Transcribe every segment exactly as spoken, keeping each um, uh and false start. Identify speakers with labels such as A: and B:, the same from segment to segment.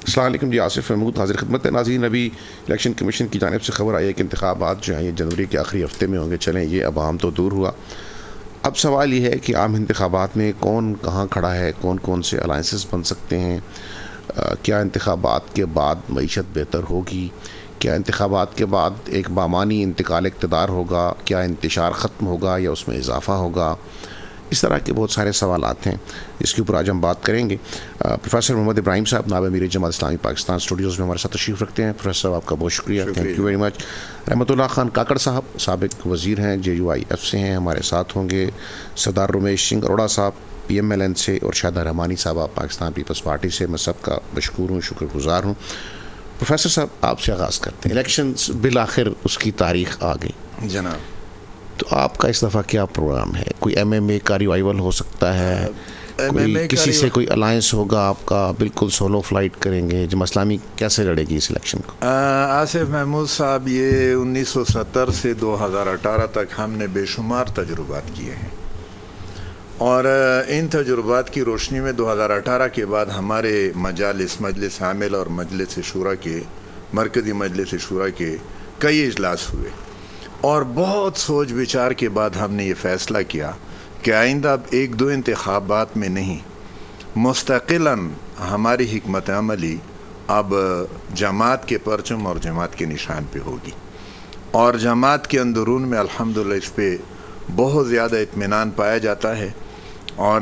A: السلام علیکم جی، آصف محمود حاضر خدمت ہے. ناظرین، ابھی الیکشن کمیشن کی جانب سے خبر آئی ہے کہ انتخابات جو ہیں یہ جنوری کے آخری ہفتے میں ہوں گے. چلیں یہ اب عام تو دور ہوا. اب سوال یہ ہے کہ عام انتخابات میں کون کہاں کھڑا ہے، کون کون سے الائنسز بن سکتے ہیں. کیا انتخابات کے بعد معیشت بہتر ہوگی؟ کیا انتخابات کے بعد ایک بامانی انتقال اقتدار ہوگا؟ کیا انتشار ختم ہوگا یا اس میں اضافہ ہوگا؟ اس طرح کے بہت سارے سوالات ہیں جس کے اوپر آج ہم بات کریں گے. پروفیسر محمد ابراہیم صاحب نائب امیر جماعت اسلامی پاکستان اسٹوڈیوز میں ہمارے ساتھ تشریف رکھتے ہیں. پروفیسر صاحب آپ کا بہت شکریہ، تھینک یو ویری مچ. رحمت اللہ خان کاکڑ صاحب سابق وزیر ہیں، جے یو آئی ایف سے ہیں، ہمارے ساتھ ہوں گے. سردار رمیش سنگھ اروڑا صاحب پی ایم ایل این سے، اور شاہدہ رحمانی صاحبہ پاکستان پیپلز پارٹی سے. میں سب کا مشکور ہوں، شکر گزار ہوں. پروفیسر صاحب آپ سے آغاز کرتے ہیں. الیکشنز بالآخر اس کی تاریخ آ گئی
B: جناب،
A: تو آپ کا اس دفعہ کیا پروگرام ہے؟ کوئی ایم ایم اے کا ریوائیول ہو سکتا ہے؟ کوئی کسی سے کوئی الائنس ہوگا آپ کا؟ بالکل سولو فلائٹ کریں گے؟ جماعت اسلامی کیسے لڑے گی اس الیکشن کو؟
B: آصف محمود صاحب، یہ انیس سو ستر سے دو ہزار اٹھارہ تک ہم نے بے شمار تجربات کیے ہیں، اور ان تجربات کی روشنی میں دو ہزار اٹھارہ کے بعد ہمارے مجالس مجلس عامل اور مجلس شورا کے مرکزی مجلس شورا کے کئی اجلاس ہوئے، اور بہت سوچ بچار کے بعد ہم نے یہ فیصلہ کیا کہ آئندہ اب ایک دو انتخابات میں نہیں، مستقلاً ہماری حکمت عملی اب جماعت کے پرچم اور جماعت کے نشان پہ ہوگی. اور جماعت کے اندرون میں الحمدللہ اس پہ بہت زیادہ اطمینان پایا جاتا ہے. اور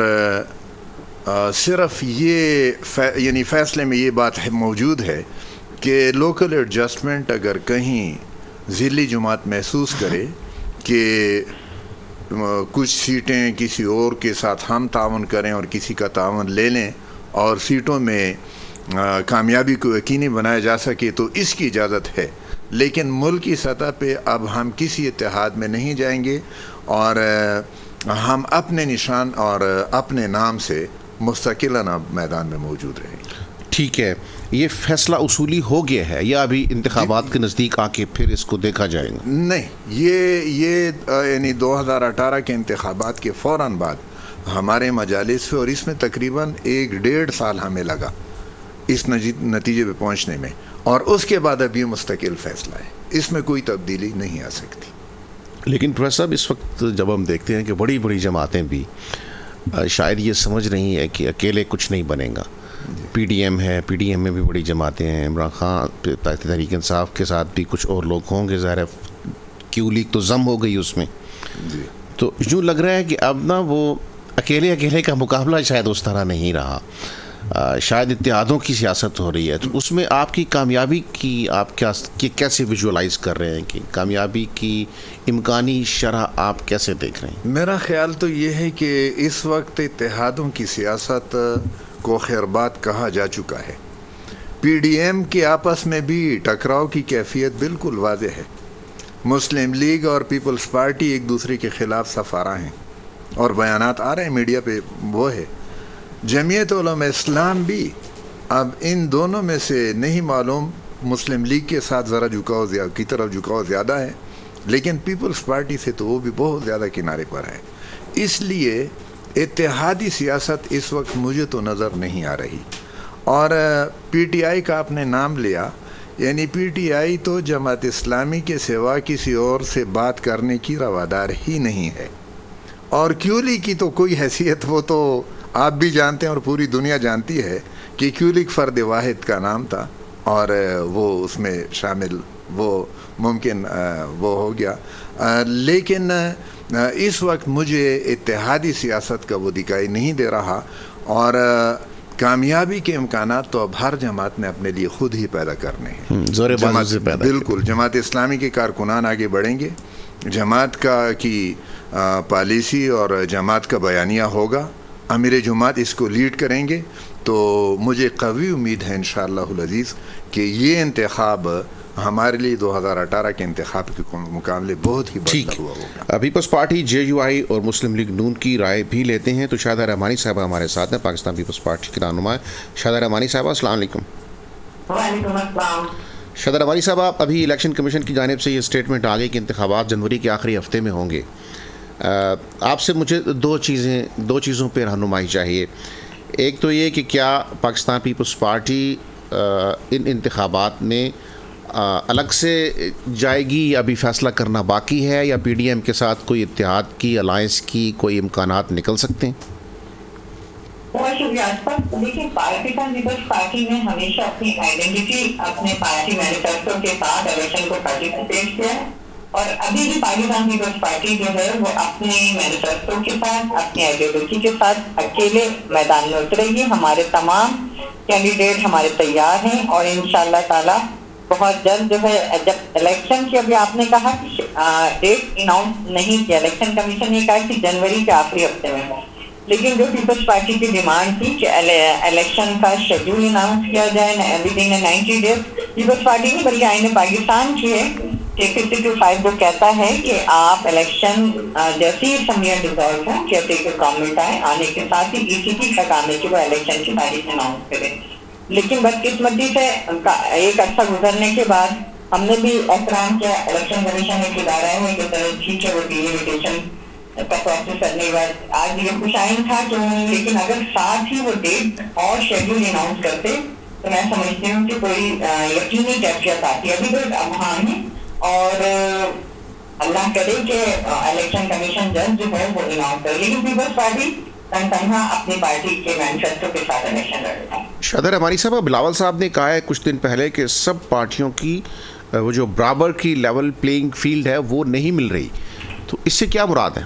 B: صرف یہ فی یعنی فیصلے میں یہ بات موجود ہے کہ لوکل ایڈجسٹمنٹ اگر کہیں ضلعی جماعت محسوس کرے کہ کچھ سیٹیں کسی اور کے ساتھ ہم تعاون کریں اور کسی کا تعاون لے لیں اور سیٹوں میں کامیابی کو یقینی بنایا جا سکے تو اس کی اجازت ہے. لیکن ملکی سطح پہ اب ہم کسی اتحاد میں نہیں جائیں گے، اور ہم اپنے نشان اور اپنے نام سے مستقلاً اب میدان میں موجود رہیں گے.
A: ٹھیک ہے، یہ فیصلہ اصولی ہو گیا ہے یا ابھی انتخابات کے نزدیک آ کے پھر اس کو دیکھا جائے گا؟
B: نہیں، یہ یہ یعنی دو ہزار اٹھارہ کے انتخابات کے فوراً بعد ہمارے مجالس سے، اور اس میں تقریباً ایک ڈیڑھ سال ہمیں لگا اس نتیجے پہ پہنچنے میں، اور اس کے بعد اب یہ مستقل فیصلہ ہے، اس میں کوئی تبدیلی نہیں آ سکتی.
A: لیکن پروفیسر صاحب اس وقت جب ہم دیکھتے ہیں کہ بڑی بڑی جماعتیں بھی شاید یہ سمجھ رہی ہیں کہ اکیلے کچھ نہیں بنے گا. پی ڈی ایم ہے، پی ڈی ایم میں بھی بڑی جماعتیں ہیں، عمران خان تحریک انصاف کے ساتھ بھی کچھ اور لوگ ہوں گے، ظاہر ہے کیو لیگ تو ضم ہو گئی اس میں.
B: جی،
A: تو یوں لگ رہا ہے کہ اب نا وہ اکیلے اکیلے کا مقابلہ شاید اس طرح نہیں رہا، شاید اتحادوں کی سیاست ہو رہی ہے. تو اس میں آپ کی کامیابی کی آپ کیا کیسے ویژولائز کر رہے ہیں کہ کامیابی کی امکانی شرح آپ کیسے دیکھ رہے ہیں؟
B: میرا خیال تو یہ ہے کہ اس وقت اتحادوں کی سیاست کو خیربات کہا جا چکا ہے. پی ڈی ایم کے آپس میں بھی ٹکراؤ کی کیفیت بالکل واضح ہے. مسلم لیگ اور پیپلز پارٹی ایک دوسرے کے خلاف سفارہ ہیں، اور بیانات آ رہے ہیں میڈیا پہ وہ ہے. جمعیت علماء اسلام بھی اب ان دونوں میں سے نہیں معلوم، مسلم لیگ کے ساتھ ذرا جھکاؤ کی طرف جھکاؤ زیادہ ہے، لیکن پیپلز پارٹی سے تو وہ بھی بہت زیادہ کنارے پر ہے. اس لیے اتحادی سیاست اس وقت مجھے تو نظر نہیں آ رہی. اور پی ٹی آئی کا آپ نے نام لیا، یعنی پی ٹی آئی تو جماعت اسلامی کے سوا کسی اور سے بات کرنے کی روادار ہی نہیں ہے. اور کیو لیگ کی تو کوئی حیثیت، وہ تو آپ بھی جانتے ہیں اور پوری دنیا جانتی ہے کہ کیو لیگ فرد واحد کا نام تھا، اور وہ اس میں شامل وہ ممکن وہ ہو گیا. لیکن اس وقت مجھے اتحادی سیاست کا وہ دکھائی نہیں دے رہا، اور کامیابی کے امکانات تو اب ہر جماعت نے اپنے لیے خود ہی پیدا کرنے ہیں.
A: زور بازی سے پیدا.
B: بالکل، جماعت اسلامی کے کارکنان آگے بڑھیں گے، جماعت کا کی پالیسی اور جماعت کا بیانیہ ہوگا، امیر جماعت اس کو لیڈ کریں گے. تو مجھے قوی امید ہے انشاءاللہ العزیز کہ یہ انتخاب ہمارے لیے دو ہزار اٹھارہ کے انتخاب کے مقابلے بہت ہی بڑھتا ہوا ہوگا.
A: Peoples Party, J U I اور مسلم لیگ نون کی رائے بھی لیتے ہیں. تو شاہدہ رحمانی صاحبہ ہمارے ساتھ ہیں، پاکستان پیپلز پارٹی کی رہنما ہے. شاہدہ رحمانی صاحبہ السلام علیکم.
C: وعلیکم السلام.
A: شاہدہ رحمانی صاحبہ، ابھی الیکشن کمیشن کی جانب سے یہ اسٹیٹمنٹ آ گئی کہ انتخابات جنوری کے آخری ہفتے میں ہوں گے. آپ سے مجھے دو چیزیں دو چیزوں پہ رہنمائی چاہیے. ایک تو یہ کہ کیا پاکستان پیپلز پارٹی ان انتخابات میں الگ سے جائے گی یا ابھی فیصلہ کرنا باقی ہے، یا پی ڈی ایم کے ساتھ کوئی اتحاد کی، الائنس کی کوئی امکانات نکل سکتے ہیں؟
C: بہت شکریہ اسفر. دیکھیے، پارٹیکن پیپلز پارٹی نے ہمیشہ اپنی آئیڈینٹی اپنے پارٹی مینیفیسٹو کے ساتھ الیکشن کو پارٹیسپیٹ کیا ہے، اور ابھی بھی پاکستان پیپلز پارٹی جو ہے وہ اپنے مینیفیسٹو کے ساتھ، اپنی آئیڈینٹی کے ساتھ اکیلے میدان میں اترے گی. ہمارے تمام کینڈیڈیٹ ہمارے تیار ہیں، اور انشاءاللہ تعالی بہت جلد جو ہے، جب الیکشن کی ابھی آپ نے کہا کہ ڈیٹ اناؤنس نہیں کیا، الیکشن کمیشن نے کہا کہ جنوری کے آخری ہفتے میں، لیکن جو پیپلز پارٹی کی ڈیمانڈ تھی کہ الیکشن کا شیڈول اناؤنس کیا جائے within ninety days, Peoples Party نہیں بلکہ آئین پاکستان کی ہے کہ ففٹی ٹو فائیو وہ کہتا ہے کہ آپ الیکشن جیسی اسمبلیاں ڈیزالو ہوں، جیسے کہ گورنمنٹ آئے، آنے کے ساتھ ہی ای سی کی تک آنے کی وہ الیکشن کی تاریخ اناؤنس کرے. لیکن بدقسمتی سے ایک عرصہ گزرنے کے بعد ہم نے بھی احترام کیا، الیکشن کمیشن ایک ادارہ ہے کہ ٹھیک ہے وہ ڈیلیمیٹیشن کا پروسیس کرنے کے بعد آج یہ خوش آئند تھا کہ لیکن اگر ساتھ ہی وہ ڈیٹ اور شیڈول اناؤنس کرتے تو میں سمجھتی ہوں کہ کوئی یقینی کیفیت آتی. ابھی تو وہاں ہے، اور اللہ کرے کہ الیکشن کمیشن جلد جو ہے وہ اناؤنس کرے، لیکن پیپلز پارٹی تنہا اپنی پارٹی کے مینیفیسٹو کے ساتھ الیکشن لڑ رہا ہے.
A: شادر ہماری صاحب، بلاول صاحب نے کہا ہے کچھ دن پہلے کہ سب پارٹیوں کی وہ جو برابر کی لیول پلینگ فیلڈ ہے وہ نہیں مل رہی، تو اس سے کیا مراد ہے؟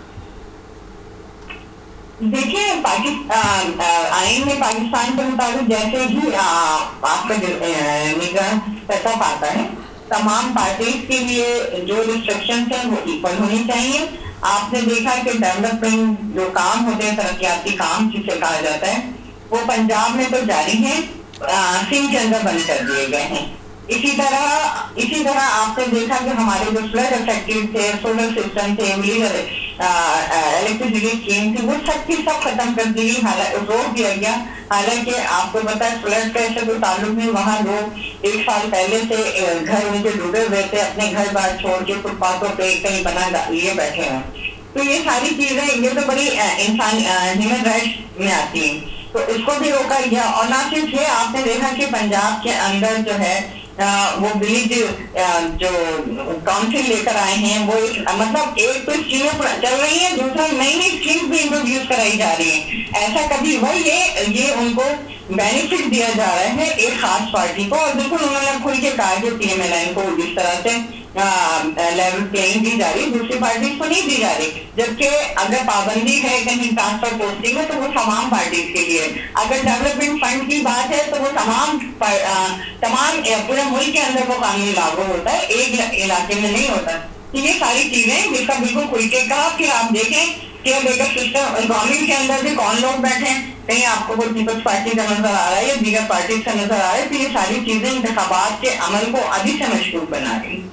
C: دیکھیے، پاکستان آئین میں پاکستان کے مطابق جیسے ہی آپ کا نگراں سیٹ آتا ہے، تمام پارٹیز کے لیے جو ریسٹرکشنز ہیں وہ ایکول ہونی چاہیے. آپ نے دیکھا کہ ڈیولپمنٹ جو کام ہوتے ہیں، ترقیاتی کام جسے کہا جاتا ہے، وہ پنجاب میں تو جاری ہیں، سندھ کے اندر بند کر دیے گئے ہیں. اسی طرح اسی طرح آپ نے دیکھا کہ ہمارے جو فلڈ افیکٹڈ تھے، سولر سسٹم تھے، الیکٹریسٹی اسکیم تھی، وہ سب کی سب ختم کر دی گئی، روک دیا گیا. حالانکہ آپ کو پتا ہے فلڈ کا ایسا کوئی تعلق نہیں، وہاں لوگ ایک سال پہلے سے گھر ان کے ڈوبے ہوئے تھے، اپنے گھر بار چھوڑ کے فٹ پاتھوں پہ کہیں بنا لیے بیٹھے ہیں. تو یہ ساری چیزیں یہ تو بڑی انسان ہیومن رائٹس میں آتی ہیں، تو اس کو بھی روکا گیا. اور نہ صرف یہ، آپ نے دیکھا کہ پنجاب کے اندر جو ہے وہ بلیج جو کاؤنسل لے کر آئے ہیں، وہ مطلب ایک تو اسکیمیں چل رہی ہیں، دوسرا نئی نئی اسکیمز بھی انٹروڈیوس کرائی جا رہی ہیں. ایسا کبھی ہوا یہ یہ ان کو بینیفٹ دیا جا رہا ہے ایک خاص پارٹی کو، اور بالکل انہوں نے کھل کے کہا کہ پی ایم ایل این کو جس طرح سے لیول پلینگ دی جا رہی، دوسری پارٹیز کو نہیں دی جا رہی. جبکہ اگر پابندی ہے کہیں ٹرانسفر پوسٹنگ میں تو وہ تمام پارٹیز کے لیے، اگر ڈیولپمنٹ فنڈ کی بات ہے تو وہ تمام تمام پورے ملک کے اندر وہ قانون لاگو ہوتا ہے، ایک علاقے میں نہیں ہوتا. یہ ساری چیزیں جس کا بالکل کھل کے کہا. پھر آپ دیکھیں کہ اب ایک سسٹم گورنمنٹ کے اندر بھی کون لوگ بیٹھے ہیں، کہیں آپ کو کوئی پیپلز پارٹی کا نظر آ رہا ہے یا دیگر پارٹیز کا نظر آ رہا ہے. تو یہ ساری چیزیں انتخابات کے عمل کو ابھی سے مشکوک بنا رہی ہیں.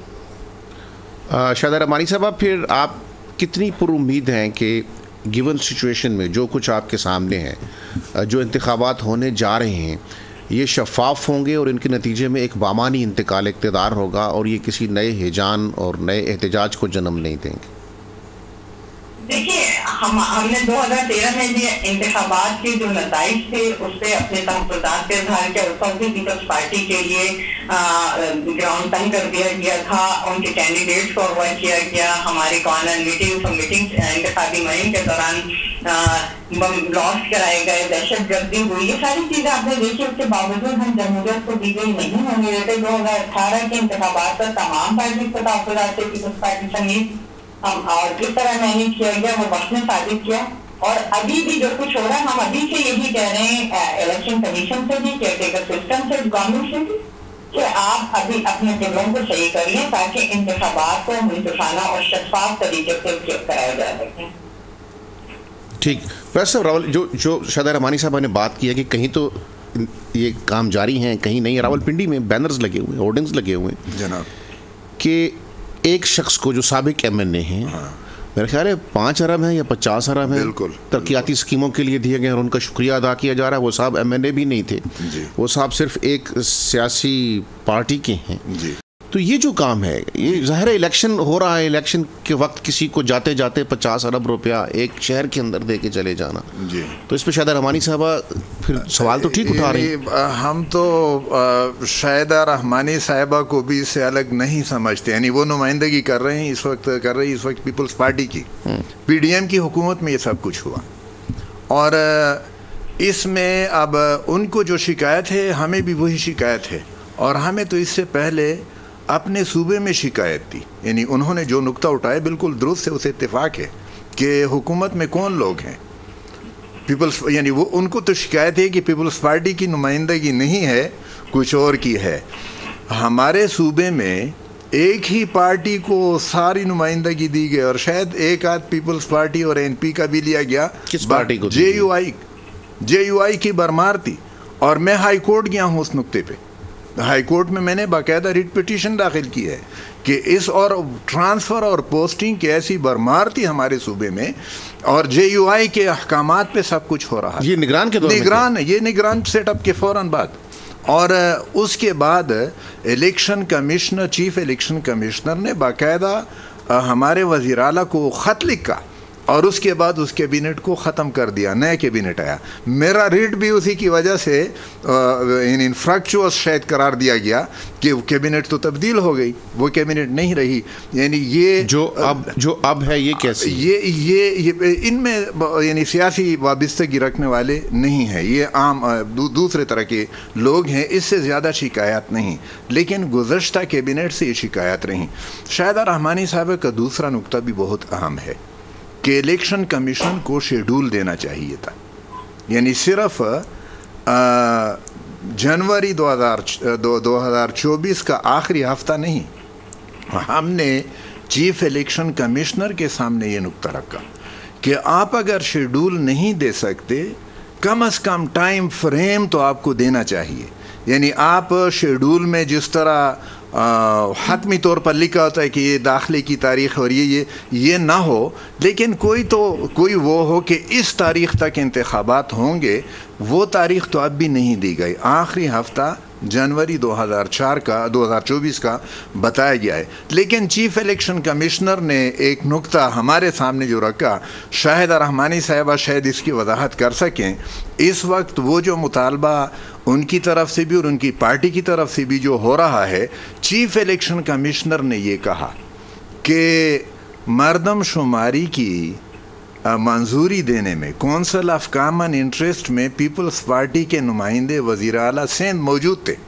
A: شادر رحمانی صاحب، پھر آپ کتنی پر امید ہیں کہ گیون سچویشن میں جو کچھ آپ کے سامنے ہے، جو انتخابات ہونے جا رہے ہیں، یہ شفاف ہوں گے اور ان کے نتیجے میں ایک بامانی انتقال اقتدار ہوگا اور یہ کسی نئے ہیجان اور نئے احتجاج کو جنم نہیں دیں گے؟
C: دیکھیے، ہم ہم نے دو ہزار تیرہ میں بھی انتخابات کے جو نتائج تھے اس پہ اپنے تحفظات کا اظہار کیا. اس وقت بھی پیپلز پارٹی کے لیے گراؤنڈ تنگ کر دیا گیا تھا، ان کے کینڈیڈیٹس کو اغوا کیا گیا، ہمارے کارنر میٹنگ میٹنگ انتخابی مہم کے دوران بلاسٹ کرائے گئے، دہشت گردی ہوئی، یہ ساری چیزیں آپ نے دیکھی. اس کے باوجود ہم جمہوریت کو دی گئی نہیں ہونے دیتے. دو ہزار اٹھارہ کے انتخابات پر تمام پارٹیز کو تحفظات تھے، پیپلز پارٹی سمیت، اور کس طرح مینیج کیا گیا وہ وقت نے ثابت کیا. اور ابھی بھی جو کچھ ہو رہا ہے، ہم ابھی سے یہی کہہ رہے ہیں الیکشن کمیشن سے بھی، کیئر ٹیکر سسٹم سے، گورنمنٹ سے بھی، کہ آپ ابھی اپنے قدموں کو صحیح کر لیں تاکہ انتخابات کو منصفانہ اور شفاف طریقے سے کرایا جا سکے.
A: ٹھیک. پروفیسر راول، جو جو شادر رحمانی صاحب نے بات کی ہے کہ کہیں تو یہ کام جاری ہیں، کہیں نہیں. راول پنڈی میں بینرز لگے ہوئے ہیں، ہورڈنگز لگے ہوئے ہیں جناب کہ ایک شخص کو جو سابق ایم این اے ہیں، میرا خیال ہے پانچ ارب ہیں یا پچاس ارب ہیں ترقیاتی اسکیموں کے لیے دیے گئے اور ان کا شکریہ ادا کیا جا رہا ہے. وہ صاحب ایم این اے بھی نہیں تھے، وہ صاحب صرف ایک سیاسی پارٹی کے ہیں. تو یہ جو کام ہے، یہ ظاہر الیکشن ہو رہا ہے، الیکشن کے وقت کسی کو جاتے جاتے پچاس ارب روپیہ ایک شہر کے اندر دے کے چلے جانا،
B: جی
A: تو اس پہ شاید رحمانی صاحبہ پھر سوال تو ٹھیک اٹھا رہے ہیں.
B: ہم تو شاہدہ رحمانی صاحبہ کو بھی اس سے الگ نہیں سمجھتے، یعنی وہ نمائندگی کر رہے ہیں اس وقت کر رہی اس وقت پیپلز پارٹی کی، پی ڈی ایم کی حکومت میں یہ سب کچھ ہوا، اور اس میں اب ان کو جو شکایت ہے ہمیں بھی وہی شکایت ہے، اور ہمیں تو اس سے پہلے اپنے صوبے میں شکایت تھی. یعنی انہوں نے جو نقطہ اٹھایا بالکل درست ہے، اسے اتفاق ہے کہ حکومت میں کون لوگ ہیں پیپلز، یعنی وہ ان کو تو شکایت ہے کہ پیپلز پارٹی کی نمائندگی نہیں ہے، کچھ اور کی ہے. ہمارے صوبے میں ایک ہی پارٹی کو ساری نمائندگی دی گئی، اور شاید ایک آدھ پیپلز پارٹی اور این پی کا بھی لیا گیا.
A: کس پارٹی کو؟
B: جے یو آئی جے یو آئی کی برمار تھی، اور میں ہائی کورٹ گیا ہوں اس نقطے پہ. ہائی کورٹ میں میں نے باقاعدہ ریٹ پٹیشن داخل کی ہے کہ اس اور ٹرانسفر اور پوسٹنگ کی ایسی برمار تھی ہمارے صوبے میں، اور جے یو آئی کے احکامات پہ سب کچھ ہو رہا ہے.
A: یہ نگران کے دور میں
B: نگران یہ نگران سیٹ اپ کے فوراً بعد، اور اس کے بعد election commissioner chief election commissioner نے باقاعدہ ہمارے وزیر اعلیٰ کو خط لکھا، اور اس کے بعد اس کیبنٹ کو ختم کر دیا، نیا کیبنٹ آیا. میرا ریٹ بھی اسی کی وجہ سے انفریکچوئس شاید قرار دیا گیا کہ کیبنٹ تو تبدیل ہو گئی، وہ کیبنٹ نہیں رہی. یعنی یہ
A: جو اب جو اب ہے یہ کیسے
B: یہ یہ ان میں یعنی سیاسی وابستگی رکھنے والے نہیں ہیں، یہ عام دوسرے طرح کے لوگ ہیں. اس سے زیادہ شکایات نہیں، لیکن گزشتہ کیبنٹ سے یہ شکایات رہیں. شاہدہ رحمانی صاحب کا دوسرا نقطہ بھی بہت اہم ہے کہ الیکشن کمیشن کو شیڈول دینا چاہیے تھا. یعنی صرف جنوری دو ہزار دو ہزار چوبیس کا آخری ہفتہ نہیں، ہم نے چیف الیکشن کمشنر کے سامنے یہ نقطہ رکھا کہ آپ اگر شیڈول نہیں دے سکتے، کم از کم ٹائم فریم تو آپ کو دینا چاہیے. یعنی آپ شیڈول میں جس طرح حتمی طور پر لکھا ہوتا ہے کہ یہ داخلے کی تاریخ اور یہ یہ یہ نہ ہو، لیکن کوئی تو کوئی وہ ہو کہ اس تاریخ تک انتخابات ہوں گے. وہ تاریخ تو اب بھی نہیں دی گئی. آخری ہفتہ جنوری دو ہزار چار کا دو ہزار چوبیس کا بتایا گیا ہے. لیکن چیف الیکشن کمشنر نے ایک نقطہ ہمارے سامنے جو رکھا، شاہدہ رحمانی صاحبہ شاید اس کی وضاحت کر سکیں. اس وقت وہ جو مطالبہ ان کی طرف سے بھی اور ان کی پارٹی کی طرف سے بھی جو ہو رہا ہے، چیف الیکشن کمشنر نے یہ کہا کہ مردم شماری کی منظوری دینے میں کونسل آف کامن انٹرسٹ میں پیپلز پارٹی کے نمائندے وزیر اعلیٰ سندھ موجود تھے،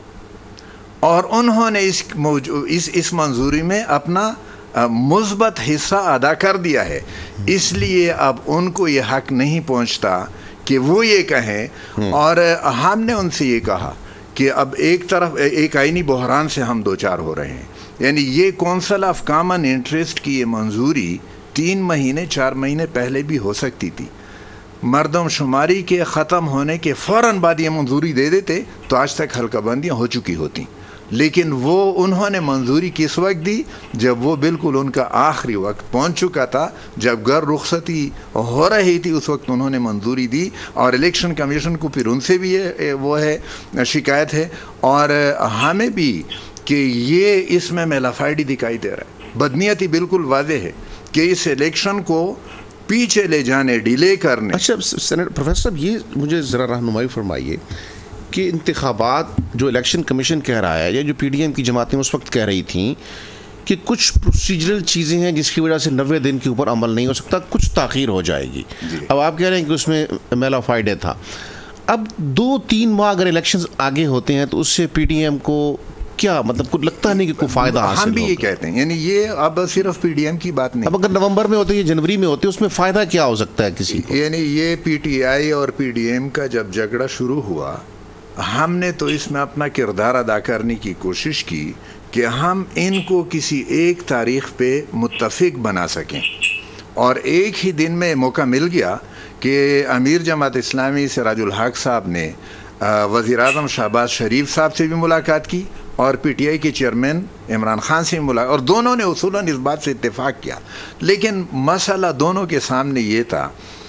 B: اور انہوں نے اس اس اس منظوری میں اپنا مثبت حصہ ادا کر دیا ہے. اس لیے اب ان کو یہ حق نہیں پہنچتا کہ وہ یہ کہیں. اور ہم نے ان سے یہ کہا کہ اب ایک طرف ایک آئینی بحران سے ہم دو چار ہو رہے ہیں. یعنی یہ کونسل آف کامن انٹرسٹ کی یہ منظوری تین مہینے چار مہینے پہلے بھی ہو سکتی تھی. مردم شماری کے ختم ہونے کے فوراً بعد یہ منظوری دے دیتے تو آج تک حلقہ بندیاں ہو چکی ہوتی. لیکن وہ انہوں نے منظوری کس وقت دی؟ جب وہ بالکل ان کا آخری وقت پہنچ چکا تھا، جب گھر رخصتی ہو رہی تھی، اس وقت انہوں نے منظوری دی. اور الیکشن کمیشن کو پھر ان سے بھی یہ وہ ہے شکایت ہے، اور ہمیں بھی کہ یہ اس میں میلافائڈی دکھائی دے رہا ہے. بدنیتی بالکل واضح ہے کہ اس الیکشن کو پیچھے لے جانے، ڈیلے کرنے.
A: اچھا سینیٹر پروفیسر صاحب، یہ مجھے ذرا رہنمائی فرمائیے کہ انتخابات جو الیکشن کمیشن کہہ رہا ہے یا جو پی ڈی ایم کی جماعتیں اس وقت کہہ رہی تھیں کہ کچھ پروسیجرل چیزیں ہیں جس کی وجہ سے نوے دن کے اوپر عمل نہیں ہو سکتا، کچھ تاخیر ہو جائے گی. اب آپ کہہ رہے ہیں کہ اس میں میلافائڈے تھا. اب دو تین ماہ اگر الیکشنز آگے ہوتے ہیں تو اس سے پی ڈی ایم کو کیا مطلب کچھ لگتا نہیں کہ کوئی فائدہ حاصل ہوگا؟
B: ہم بھی یہ کہتے ہیں. یعنی یہ اب صرف پی ڈی ایم کی بات نہیں.
A: اب اگر نومبر میں ہوتے یا جنوری میں ہوتے اس میں فائدہ کیا ہو سکتا ہے کسی کو؟
B: یعنی یہ پی ٹی آئی اور پی ڈی ایم کا جب جھگڑا شروع ہوا، ہم نے تو اس میں اپنا کردار ادا کرنے کی کوشش کی کہ ہم ان کو کسی ایک تاریخ پہ متفق بنا سکیں. اور ایک ہی دن میں موقع مل گیا کہ امیر جماعت اسلامی سراج الحق صاحب نے وزیر اعظم شہباز شریف صاحب سے بھی ملاقات کی اور پی ٹی آئی کے چیئرمین عمران خان سے ملاقات، اور دونوں نے اصولاً اس بات سے اتفاق کیا. لیکن مسئلہ دونوں کے سامنے یہ تھا،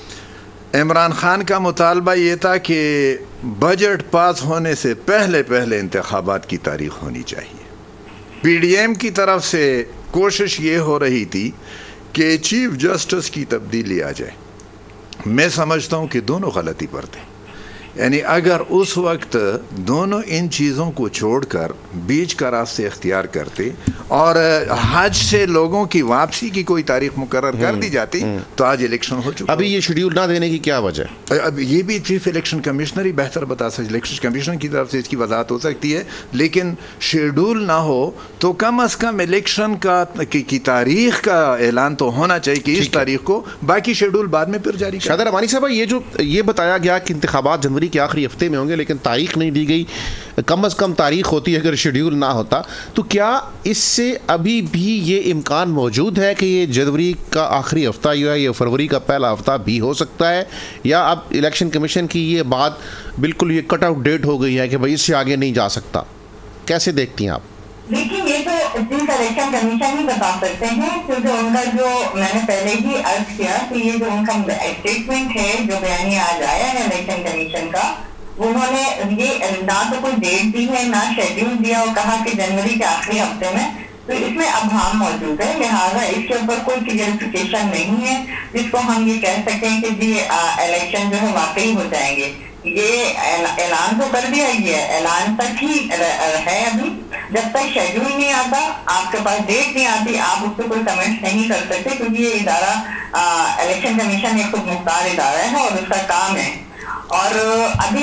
B: عمران خان کا مطالبہ یہ تھا کہ بجٹ پاس ہونے سے پہلے پہلے انتخابات کی تاریخ ہونی چاہیے، پی ڈی ایم کی طرف سے کوشش یہ ہو رہی تھی کہ چیف جسٹس کی تبدیلی آ جائے. میں سمجھتا ہوں کہ دونوں غلطی پر تھے. یعنی اگر اس وقت دونوں ان چیزوں کو چھوڑ کر بیچ کا راستے اختیار کرتے اور حج سے لوگوں کی واپسی کی کوئی تاریخ مقرر کر دی جاتی تو آج الیکشن ہو چکا.
A: ابھی یہ شیڈیول نہ دینے کی کیا وجہ ہے؟
B: اب یہ بھی چیف الیکشن کمشنر ہی بہتر بتا سکتے. الیکشن کمیشن کی طرف سے اس کی وضاحت ہو سکتی ہے, لیکن شیڈول نہ ہو تو کم از کم الیکشن کا کی تاریخ کا اعلان تو ہونا چاہیے کہ اس تاریخ کو, باقی شیڈول بعد میں پھر جاری.
A: شاہدہ رحمانی صاحب, یہ جو یہ بتایا گیا کہ انتخابات جنوری کے آخری ہفتے میں ہوں گے لیکن تاریخ نہیں دی گئی, کم از کم تاریخ ہوتی اگر شیڈیول نہ ہوتا, تو کیا اس سے ابھی بھی یہ امکان موجود ہے کہ یہ جنوری کا آخری ہفتہ جو ہے یہ فروری کا پہلا ہفتہ بھی ہو سکتا ہے, یا اب الیکشن کمیشن کی یہ بات بالکل یہ کٹ آؤٹ ڈیٹ ہو گئی ہے کہ بھائی اس سے آگے نہیں جا سکتا؟ کیسے دیکھتی ہیں آپ؟
C: دیکھیں, یہ تو چیف الیکشن کمیشن ہی بتا سکتے ہیں, کیونکہ ان کا جو میں نے پہلے ہی عرض کیا کہ یہ جو ان کا اسٹیٹمنٹ ہے, جو بیانیہ آج آیا ہے الیکشن کمیشن کا, انہوں نے یہ نہ تو کوئی ڈیٹ دی ہے نہ شیڈیول دیا اور کہا کہ جنوری کے آخری ہفتے میں, تو اس میں ابہام موجود ہے. لہٰذا اس کے اوپر کوئی کلیئرفیکیشن نہیں ہے جس کو ہم یہ کہہ سکیں کہ جی الیکشن جو ہے واقعی ہو جائیں گے. یہ اعلان تو کر دیا گیا ہے, اعلان تک ہی ہے ابھی. جب تک شیڈیول نہیں آتا, آپ کے پاس ڈیٹ نہیں آتی, آپ اس پہ کوئی کمنٹ نہیں کر سکتے, کیونکہ یہ ادارہ الیکشن کمیشن ایک خود مختار ادارہ ہے اور اس کا کام ہے. اور ابھی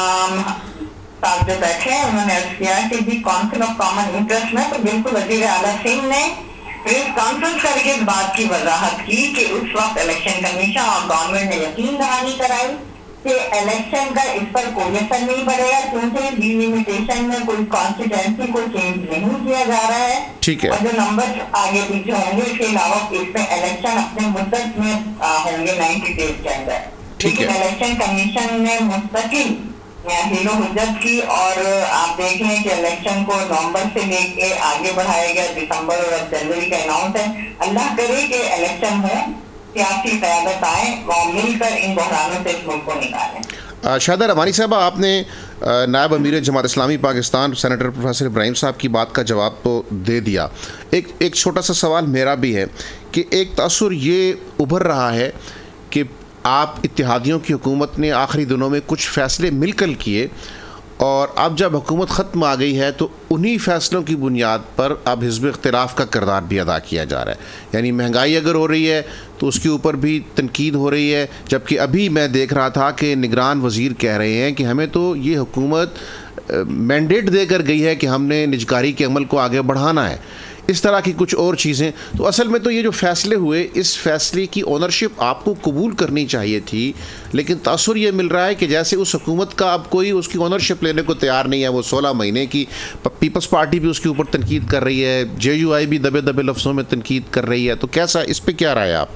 C: صاحب جو بیٹھے ہیں انہوں نے عرض کیا کہ جی کونسل آف کامن انٹرسٹ میں, تو بالکل وزیر اعلیٰ سنگھ نے پریس کانفرنس کر کے اس بات کی وضاحت کی کہ اس وقت الیکشن کمیشن اور گورنمنٹ نے یقین دہانی کرائی کہ الیکشن کا اس پر کوئی اثر نہیں پڑے گا, کیونکہ ڈیلیمیٹیشن میں کوئی کانسٹیٹوئنسی کو چینج نہیں کیا جا رہا ہے. ٹھیک ہے, اور جو نمبر آگے پیچھے ہوں گے اس کے علاوہ اس میں الیکشن اپنے مدت میں ہوں گے نائنٹی ڈیز کے اندر. لیکن الیکشن کمیشن نے مستقل ہیلو حجت کی, اور آپ دیکھ لیں کہ الیکشن کو نومبر سے لے کے آگے بڑھایا گیا, دسمبر اور جنوری کا اناؤنس ہے. اللہ کرے کہ الیکشن ہو, سیاسی قیادت آئے اور مل کر ان بحرانوں سے اس ملک کو نکالیں.
A: شاہدہ رحمانی صاحبہ, آپ نے نائب امیر جماعت اسلامی پاکستان سینیٹر پروفیسر ابراہیم صاحب کی بات کا جواب تو دے دیا. ایک ایک چھوٹا سا سوال میرا بھی ہے کہ ایک تاثر یہ ابھر رہا ہے کہ آپ اتحادیوں کی حکومت نے آخری دنوں میں کچھ فیصلے مل کر کیے, اور اب جب حکومت ختم آ گئی ہے تو انہی فیصلوں کی بنیاد پر اب حزب اختلاف کا کردار بھی ادا کیا جا رہا ہے. یعنی مہنگائی اگر ہو رہی ہے تو اس کے اوپر بھی تنقید ہو رہی ہے, جبکہ ابھی میں دیکھ رہا تھا کہ نگران وزیر کہہ رہے ہیں کہ ہمیں تو یہ حکومت مینڈیٹ دے کر گئی ہے کہ ہم نے نجکاری کے عمل کو آگے بڑھانا ہے, اس طرح کی کچھ اور چیزیں. تو اصل میں تو یہ جو فیصلے ہوئے, اس فیصلے کی اونرشپ آپ کو قبول کرنی چاہیے تھی, لیکن تاثر یہ مل رہا ہے کہ جیسے اس حکومت کا اب کوئی اس کی اونرشپ لینے کو تیار نہیں ہے. وہ سولہ مہینے کی پیپلز پارٹی بھی اس کے اوپر تنقید کر رہی ہے, جے یو آئی بھی دبے دبے لفظوں میں تنقید کر رہی ہے. تو کیسا, اس پہ کیا رائے ہے آپ؟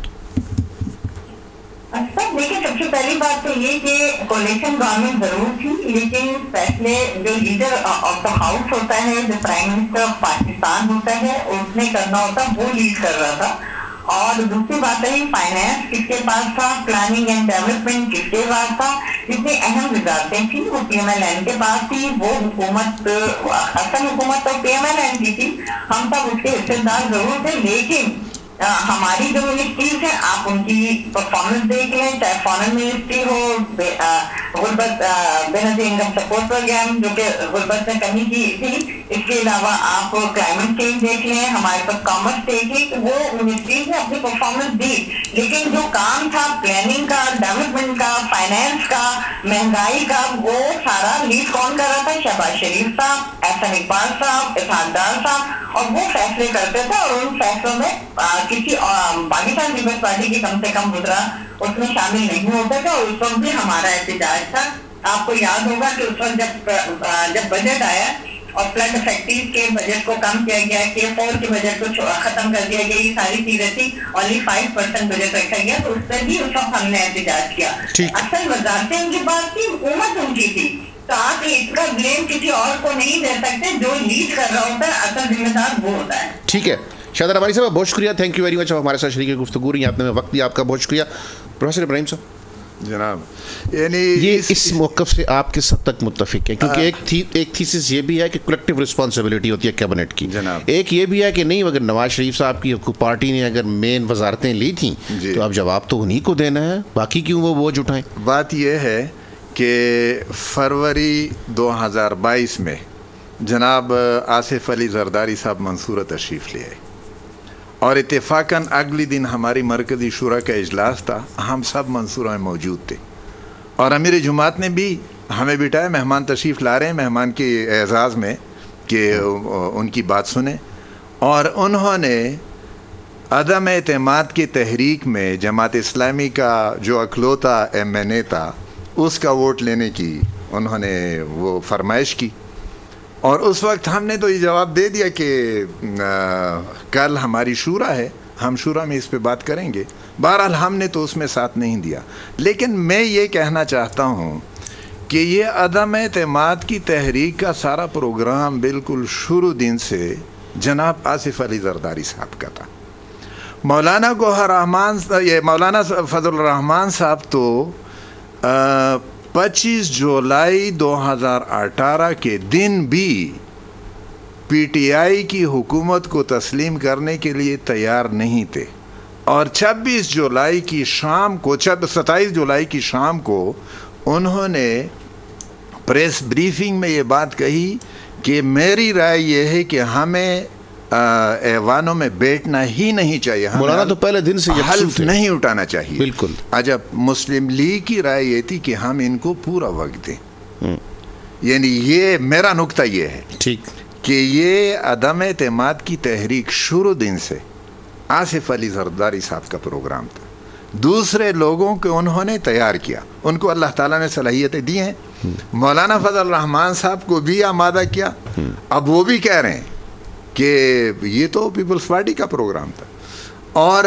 C: دیکھیں, سب سے پہلی بات تو یہ کہ کولیشن گورنمنٹ ضرور تھی, لیکن فیصلے جو لیڈر آف دا ہاؤس ہوتا ہے, جو پرائم منسٹر آف پاکستان ہوتا ہے, اس نے کرنا ہوتا, وہ لیڈ کر رہا تھا. اور دوسری بات ہے فائنانس کس کے پاس تھا, پلاننگ اینڈ ڈیولپمنٹ کس کے پاس تھا. جتنی اہم وزارتیں تھیں وہ پی ایم ایل این کے پاس تھی. وہ حکومت, اصل حکومت تو پی ایم ایل این کی تھی, ہم سب اس کے حصے دار ضرور تھے, لیکن ہماری جو منسٹریز ہیں آپ ان کی پرفارمنس دیکھ لیں, چاہے فارن منسٹری ہو, غربت بے نظیر انکم سپورٹ پروگرام جو کہ غربت میں کمی کی تھی, اس کے علاوہ آپ کلائمیٹ چینج دیکھ لیں, ہمارے پاس کامرس دیکھیں, وہ منسٹریز نے اپنی پرفارمنس دی, لیکن جو کام تھا پلاننگ کا, ڈیولپمنٹ کا, فائنینس کا, مہنگائی کا, وہ سارا لیڈ کون کر رہا تھا؟ شہباز شریف صاحب, احسن اقبال صاحب, اسحاق ڈار صاحب, اور وہ فیصلے کرتے تھے. اور ان فیصلوں میں کسی پاکستان پیپلز پارٹی کی کم سے کم گزرا اس میں شامل نہیں ہوتا تھا, اور اس وقت بھی ہمارا احتجاج تھا. آپ کو یاد ہوگا کہ اس وقت جب جب بجٹ آیا اور فلڈ افیکٹیز کے بجٹ کو کم کیا گیا, کے فور کے بجٹ کو ختم کر دیا گیا, یہ ساری چیزیں تھی, اونلی فائیو پرسینٹ بجٹ رکھا گیا, تو اس پر بھی اس وقت ہم نے احتجاج کیا. اصل وزارتیں ان کی بات تھی, حکومت ان کی تھی, تو آپ اس کا بلیم کسی اور کو نہیں دے سکتے. جو لیڈ کر رہا ہوتا ہے اصل ذمہ دار وہ ہوتا ہے.
A: ٹھیک ہے شاہدہ رحمانی صاحب, بہت شکریہ, تھینک یو ویری مچ, ہمارے ساتھ شریک گفتگو رہی, آپ نے وقت دیا, آپ کا بہت شکریہ. پروفیسر ابراہیم صاحب.
B: جناب یعنی
A: یہ اس موقف سے آپ کس حد تک متفق ہیں؟ کیونکہ ایک تھی ایک تھیسس یہ بھی ہے کہ کلیکٹیو رسپانسبلٹی ہوتی ہے کیبنٹ کی،
B: جناب
A: ایک یہ بھی ہے کہ نہیں اگر نواز شریف صاحب کی پارٹی نے اگر مین وزارتیں لی تھیں
B: جی
A: تو اب جواب تو انہیں کو دینا ہے، باقی کیوں وہ بوجھ اٹھائیں؟
B: بات یہ ہے کہ فروری دو ہزار بائیس میں جناب آصف علی زرداری صاحب منصورہ تشریف لے آئے اور اتفاقاً اگلی دن ہماری مرکزی شورا کا اجلاس تھا، ہم سب منصورہ میں موجود تھے اور امیر جماعت نے بھی ہمیں بٹھایا، مہمان تشریف لا رہے ہیں، مہمان کے اعزاز میں کہ ان کی بات سنیں، اور انہوں نے عدم اعتماد کی تحریک میں جماعت اسلامی کا جو اکلوتا ایم این اے تھا اس کا ووٹ لینے کی انہوں نے وہ فرمائش کی، اور اس وقت ہم نے تو یہ جواب دے دیا کہ کل ہماری شورا ہے، ہم شورا میں اس پہ بات کریں گے، بہرحال ہم نے تو اس میں ساتھ نہیں دیا۔ لیکن میں یہ کہنا چاہتا ہوں کہ یہ عدم اعتماد کی تحریک کا سارا پروگرام بالکل شروع دن سے جناب آصف علی زرداری صاحب کا تھا۔ مولانا گوہر رحمان یہ مولانا فضل الرحمان صاحب تو پچیس جولائی دو ہزار اٹھارہ کے دن بھی پی ٹی آئی کی حکومت کو تسلیم کرنے کے لیے تیار نہیں تھے، اور چھبیس جولائی کی شام کو ستائیس جولائی کی شام کو انہوں نے پریس بریفنگ میں یہ بات کہی کہ میری رائے یہ ہے کہ ہمیں ایوانوں میں بیٹھنا ہی نہیں چاہیے،
A: مولانا تو پہلے دن سے
B: حلف نہیں اٹھانا چاہیے۔
A: بالکل۔
B: عجب مسلم لیگ کی رائے یہ تھی کہ ہم ان کو پورا وقت دیں، یعنی یہ میرا نقطہ یہ ہے
A: ٹھیک
B: کہ یہ عدم اعتماد کی تحریک شروع دن سے آصف علی زرداری صاحب کا پروگرام تھا، دوسرے لوگوں کو انہوں نے تیار کیا، ان کو اللہ تعالیٰ نے صلاحیتیں دی ہیں، مولانا فضل الرحمان صاحب کو بھی آمادہ کیا، اب وہ بھی کہہ رہے ہیں کہ یہ تو پیپلز پارٹی کا پروگرام تھا، اور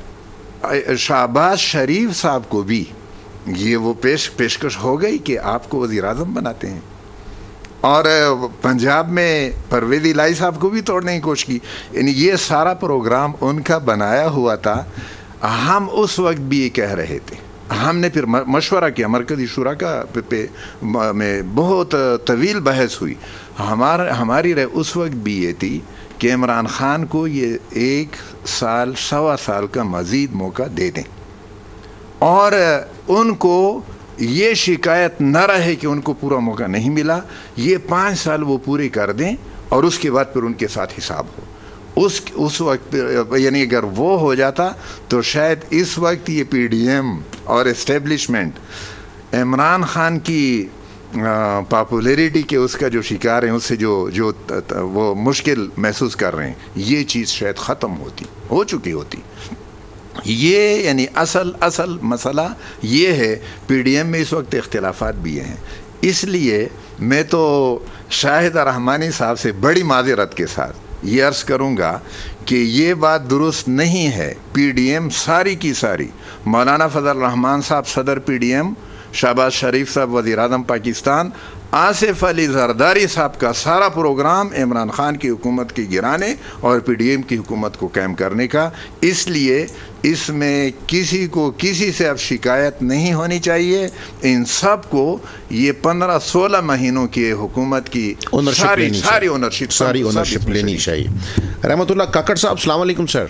B: شہباز شریف صاحب کو بھی یہ وہ پیش پیشکش ہو گئی کہ آپ کو وزیر اعظم بناتے ہیں، اور پنجاب میں پرویز الہی صاحب کو بھی توڑنے کی کوشش کی، یعنی یہ سارا پروگرام ان کا بنایا ہوا تھا۔ ہم اس وقت بھی یہ کہہ رہے تھے، ہم نے پھر مشورہ کیا، مرکزی شورا کا پہ میں بہت طویل بحث ہوئی، ہمارا ہماری رائے اس وقت بھی یہ تھی کہ عمران خان کو یہ ایک سال سوا سال کا مزید موقع دے دیں، اور ان کو یہ شکایت نہ رہے کہ ان کو پورا موقع نہیں ملا، یہ پانچ سال وہ پورے کر دیں اور اس کے بعد پھر ان کے ساتھ حساب ہو۔ اس اس وقت یعنی اگر وہ ہو جاتا تو شاید اس وقت یہ پی ڈی ایم اور اسٹیبلشمنٹ عمران خان کی پاپولیرٹی کے اس کا جو شکار ہیں، اس سے جو جو وہ مشکل محسوس کر رہے ہیں، یہ چیز شاید ختم ہوتی ہو چکی ہوتی۔ یہ یعنی اصل اصل مسئلہ یہ ہے، پی ڈی ایم میں اس وقت اختلافات بھی ہیں، اس لیے میں تو شاہد رحمانی صاحب سے بڑی معذرت کے ساتھ یہ عرض کروں گا کہ یہ بات درست نہیں ہے۔ پی ڈی ایم ساری کی ساری، مولانا فضل الرحمان صاحب صدر P D M, Shahbaz Sharif صاحب وزیر اعظم پاکستان، آصف علی زرداری صاحب کا سارا پروگرام عمران خان کی حکومت کے گرانے اور پی ڈی ایم کی حکومت کو قائم کرنے کا، اس لیے اس میں کسی کو کسی سے اب شکایت نہیں ہونی چاہیے۔ ان سب کو یہ پندرہ سولہ مہینوں کی حکومت کی ساری ساری اونرشپ
A: ساری اونرشپ لینی چاہیے۔ رحمۃ اللہ کاکڑ صاحب السلام علیکم سر۔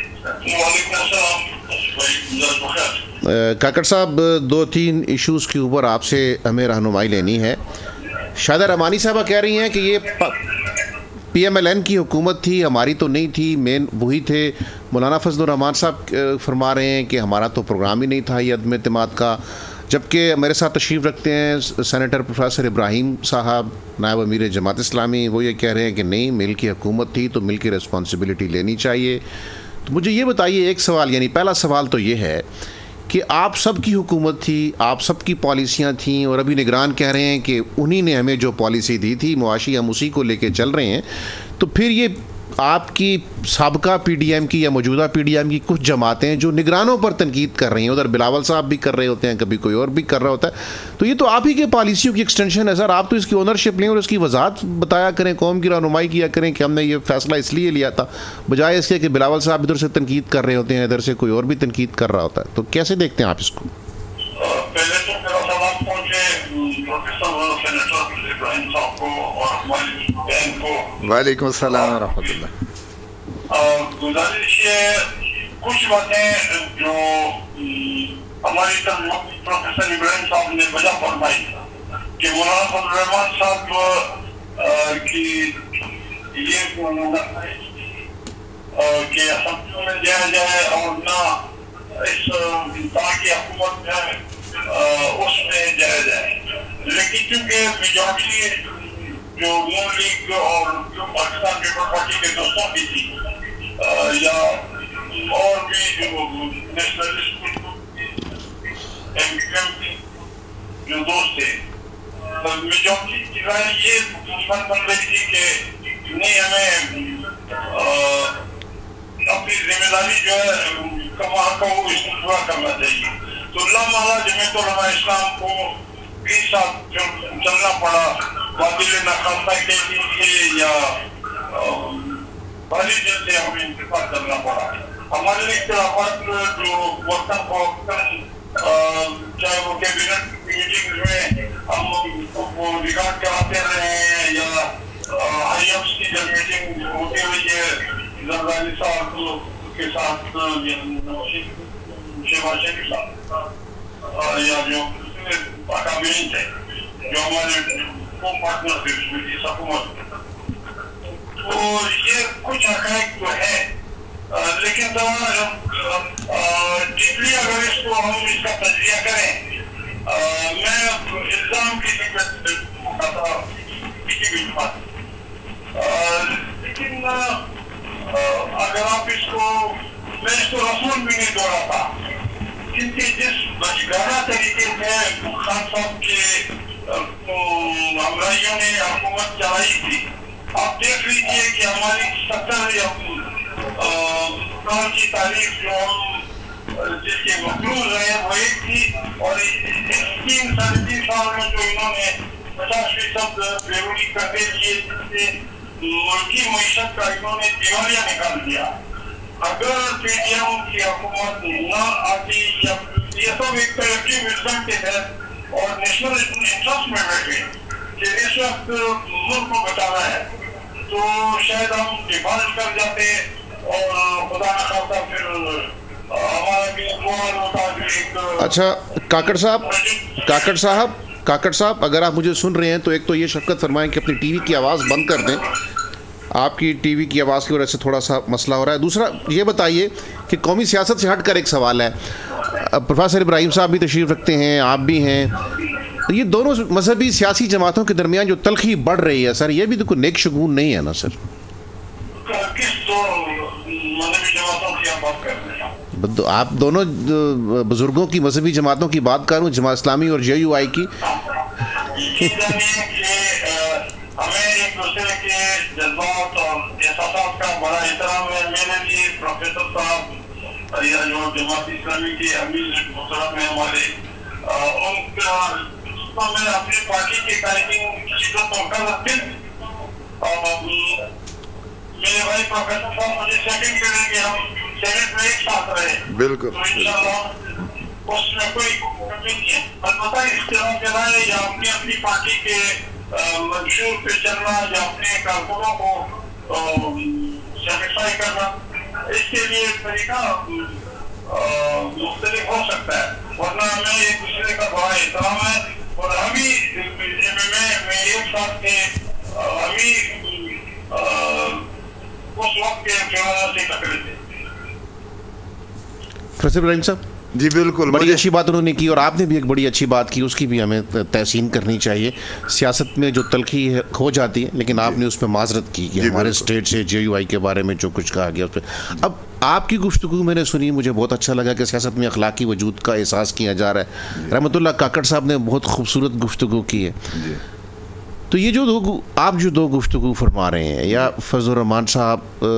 A: کاکڑ صاحب دو تین ایشوز کے اوپر آپ سے ہمیں رہنمائی لینی ہے۔ شاہدہ رحمانی صاحبہ کہہ رہی ہیں کہ یہ پی ایم ایل این کی حکومت تھی، ہماری تو نہیں تھی، مین وہی تھے۔ مولانا فضل الرحمان صاحب فرما رہے ہیں کہ ہمارا تو پروگرام ہی نہیں تھا یہ عدم اعتماد کا، جبکہ میرے ساتھ تشریف رکھتے ہیں سینیٹر پروفیسر ابراہیم صاحب نائب امیر جماعت اسلامی، وہ یہ کہہ رہے ہیں کہ نہیں، مل کی حکومت تھی تو مل کی رسپانسبلٹی لینی چاہیے۔ تو مجھے یہ بتائیے ایک سوال، یعنی پہلا سوال تو یہ ہے کہ آپ سب کی حکومت تھی، آپ سب کی پالیسیاں تھیں، اور ابھی نگران کہہ رہے ہیں کہ انہی نے ہمیں جو پالیسی دی تھی معاشی ہم اسی کو لے کے چل رہے ہیں، تو پھر یہ آپ کی سابقہ پی ڈی ایم کی یا موجودہ پی ڈی ایم کی کچھ جماعتیں جو نگرانوں پر تنقید کر رہی ہیں، ادھر بلاول صاحب بھی کر رہے ہوتے ہیں، کبھی کوئی اور بھی کر رہا ہوتا ہے، تو یہ تو آپ ہی کے پالیسیوں کی ایکسٹینشن ہے سر، آپ تو اس کی اونرشپ لیں اور اس کی وضاحت بتایا کریں، قوم کی رہنمائی کیا کریں کہ ہم نے یہ فیصلہ اس لیے لیا تھا، بجائے اس کے کہ بلاول صاحب ادھر سے تنقید کر رہے ہوتے ہیں، ادھر سے کوئی اور بھی تنقید کر رہا ہوتا ہے۔ تو کیسے دیکھتے ہیں آپ اس کو؟
D: پہلے تو میرا سلام پہنچے پروفیسر سینیٹر ابراہیم صاحب کو اور ہماری بہن کو.
B: وعلیکم السلام ورحمۃ اللہ.
D: گزارش یہ کچھ باتیں جو ہماری پروفیسر ابراہیم صاحب نے وجہ فرمائی کہ مولانا فضل الرحمان صاحب کی یہ کہ اسمبلیوں میں جایا جائے اور نہ اس طرح کی حکومت میں اس میں جایا جائے. لیکن چونکہ میجورٹی جو نون لیگ اور پاکستان پیپل پارٹی کے دوستوں کی تھی یا اور بھی جو نیشنلسٹ ایم کیو ایم جو دوست تھے, میجورٹی کی رائے یہ مثبت بن رہی تھی کہ نہیں ہمیں اپنی ذمہ داری جو ہے کما کا وہ اس کو پورا کرنا چاہیے. تو اللہ مولا جمعیت علماء اسلام کو بھی ساتھ چلنا پڑا بادل ناخواستہ کے لیے یا بھاری جل سے ہمیں انتفاق کرنا پڑا. ہمارے اختلافات جو وقتاً فوقتاً چاہے وہ کیبنٹ میٹنگ میں ہم ریکارڈ کراتے رہے ہیں یا آئی ایف کی جب میٹنگ ہوتی ہوئی ہے زرداری صاحب کے ساتھ شہباز شریف صاحب یا جو اکابرین تھے جو ہمارے کو پارٹنر تھے اس میں اس حکومت میں, تو یہ کچھ حقائق تو ہے. لیکن ڈیپلی اگر اس کو ہم اس کا تجزیہ کریں, میں الزام کسی پہ تھا کسی بھی بات, لیکن اگر آپ اس کو میں اس کو رسول بھی نہیں دوڑا تھا کیونکہ جس بچگانہ طریقے سے خان صاحب کے ہمراہیوں نے حکومت چلائی تھی, آپ دیکھ لیجیے کہ ہماری ستر یا سال کی تاریخ جو ہم جس کے مقروض ہیں وہ ایک تھی, اور تین ساڑھے تین سال میں جو انہوں نے پچاس فیصد بیرونی قرضے لیے جس سے ملکی معیشت کا انہوں نے دیوالیہ نکال دیا. اگر پی ڈی ایم کی حکومت نہ آتی یا یہ سب ایک ترقی وزڈم کے تحت اور نیشنل انٹرسٹ میں بیٹھے کہ اس وقت ملک کو بچانا ہے, تو شاید ہم ڈیفالٹ کر جاتے اور خدا نہ خواستہ پھر ہمارا بھی سوال ہوتا کہ ایک.
A: اچھا کاکڑ صاحب کاکڑ صاحب کاکڑ صاحب اگر آپ مجھے سن رہے ہیں تو ایک تو یہ شفقت فرمائیں کہ اپنی ٹی وی کی آواز بند کر دیں, آپ کی ٹی وی کی آواز کی وجہ سے تھوڑا سا مسئلہ ہو رہا ہے. دوسرا یہ بتائیے کہ قومی سیاست سے ہٹ کر ایک سوال ہے, پروفیسر ابراہیم صاحب بھی تشریف رکھتے ہیں, آپ بھی ہیں, یہ دونوں مذہبی سیاسی جماعتوں کے درمیان جو تلخی بڑھ رہی ہے سر, یہ بھی تو کوئی نیک شگون نہیں ہے نا سر؟ آپ دونوں بزرگوں کی مذہبی جماعتوں کی بات کروں, جماعت اسلامی اور جے یو آئی کی.
D: ہمیں ایک دوسرے کے جذبات اور احساسات کا بڑا احترام ہے. میرے لیے پروفیسر صاحب یا جو جماعت اسلامی کے امیر محترم ہیں ہمارے, ان کا میں اپنی پارٹی کے قائدین کی عزت و کر رکھتے ہیں. میرے بھائی پروفیسر صاحب مجھے سیکنڈ کریں کہ ہم سینٹ میں ایک ساتھ رہے,
B: بالکل
D: تو انشاءاللہ اس میں کوئی کمی نہیں ہے. البتہ اختلاف کے رائے یا اپنی اپنی پارٹی کے منشور پہ چلنا یا اپنے کارکنوں کو سیٹسفائی کرنا, اس کے لیے طریقہ مختلف ہو سکتا ہے, ورنہ ہمیں ایک دوسرے کا بڑا احترام ہے. اور ہم ہی میں ایک ساتھ تھے, ہم ہی اس وقت کے فیوزوں سے ٹکرے تھے.
A: پروفیسر ابراہیم صاحب
B: جی بالکل,
A: بڑی اچھی بات انہوں نے کی, اور آپ نے بھی ایک بڑی اچھی بات کی, اس کی بھی ہمیں تحسین کرنی چاہیے. سیاست میں جو تلخی ہو جاتی ہے, لیکن آپ نے اس پہ معذرت کی کہ ہمارے اسٹیٹ سے جے یو آئی کے بارے میں جو کچھ کہا گیا اس پہ. اب آپ کی گفتگو میں نے سنی, مجھے بہت اچھا لگا کہ سیاست میں اخلاقی وجود کا احساس کیا جا رہا ہے. رحمۃ اللہ کاکڑ صاحب نے بہت خوبصورت گفتگو کی ہے. تو یہ جو دو آپ جو دو گفتگو فرما رہے ہیں, یا فضل الرحمان صاحب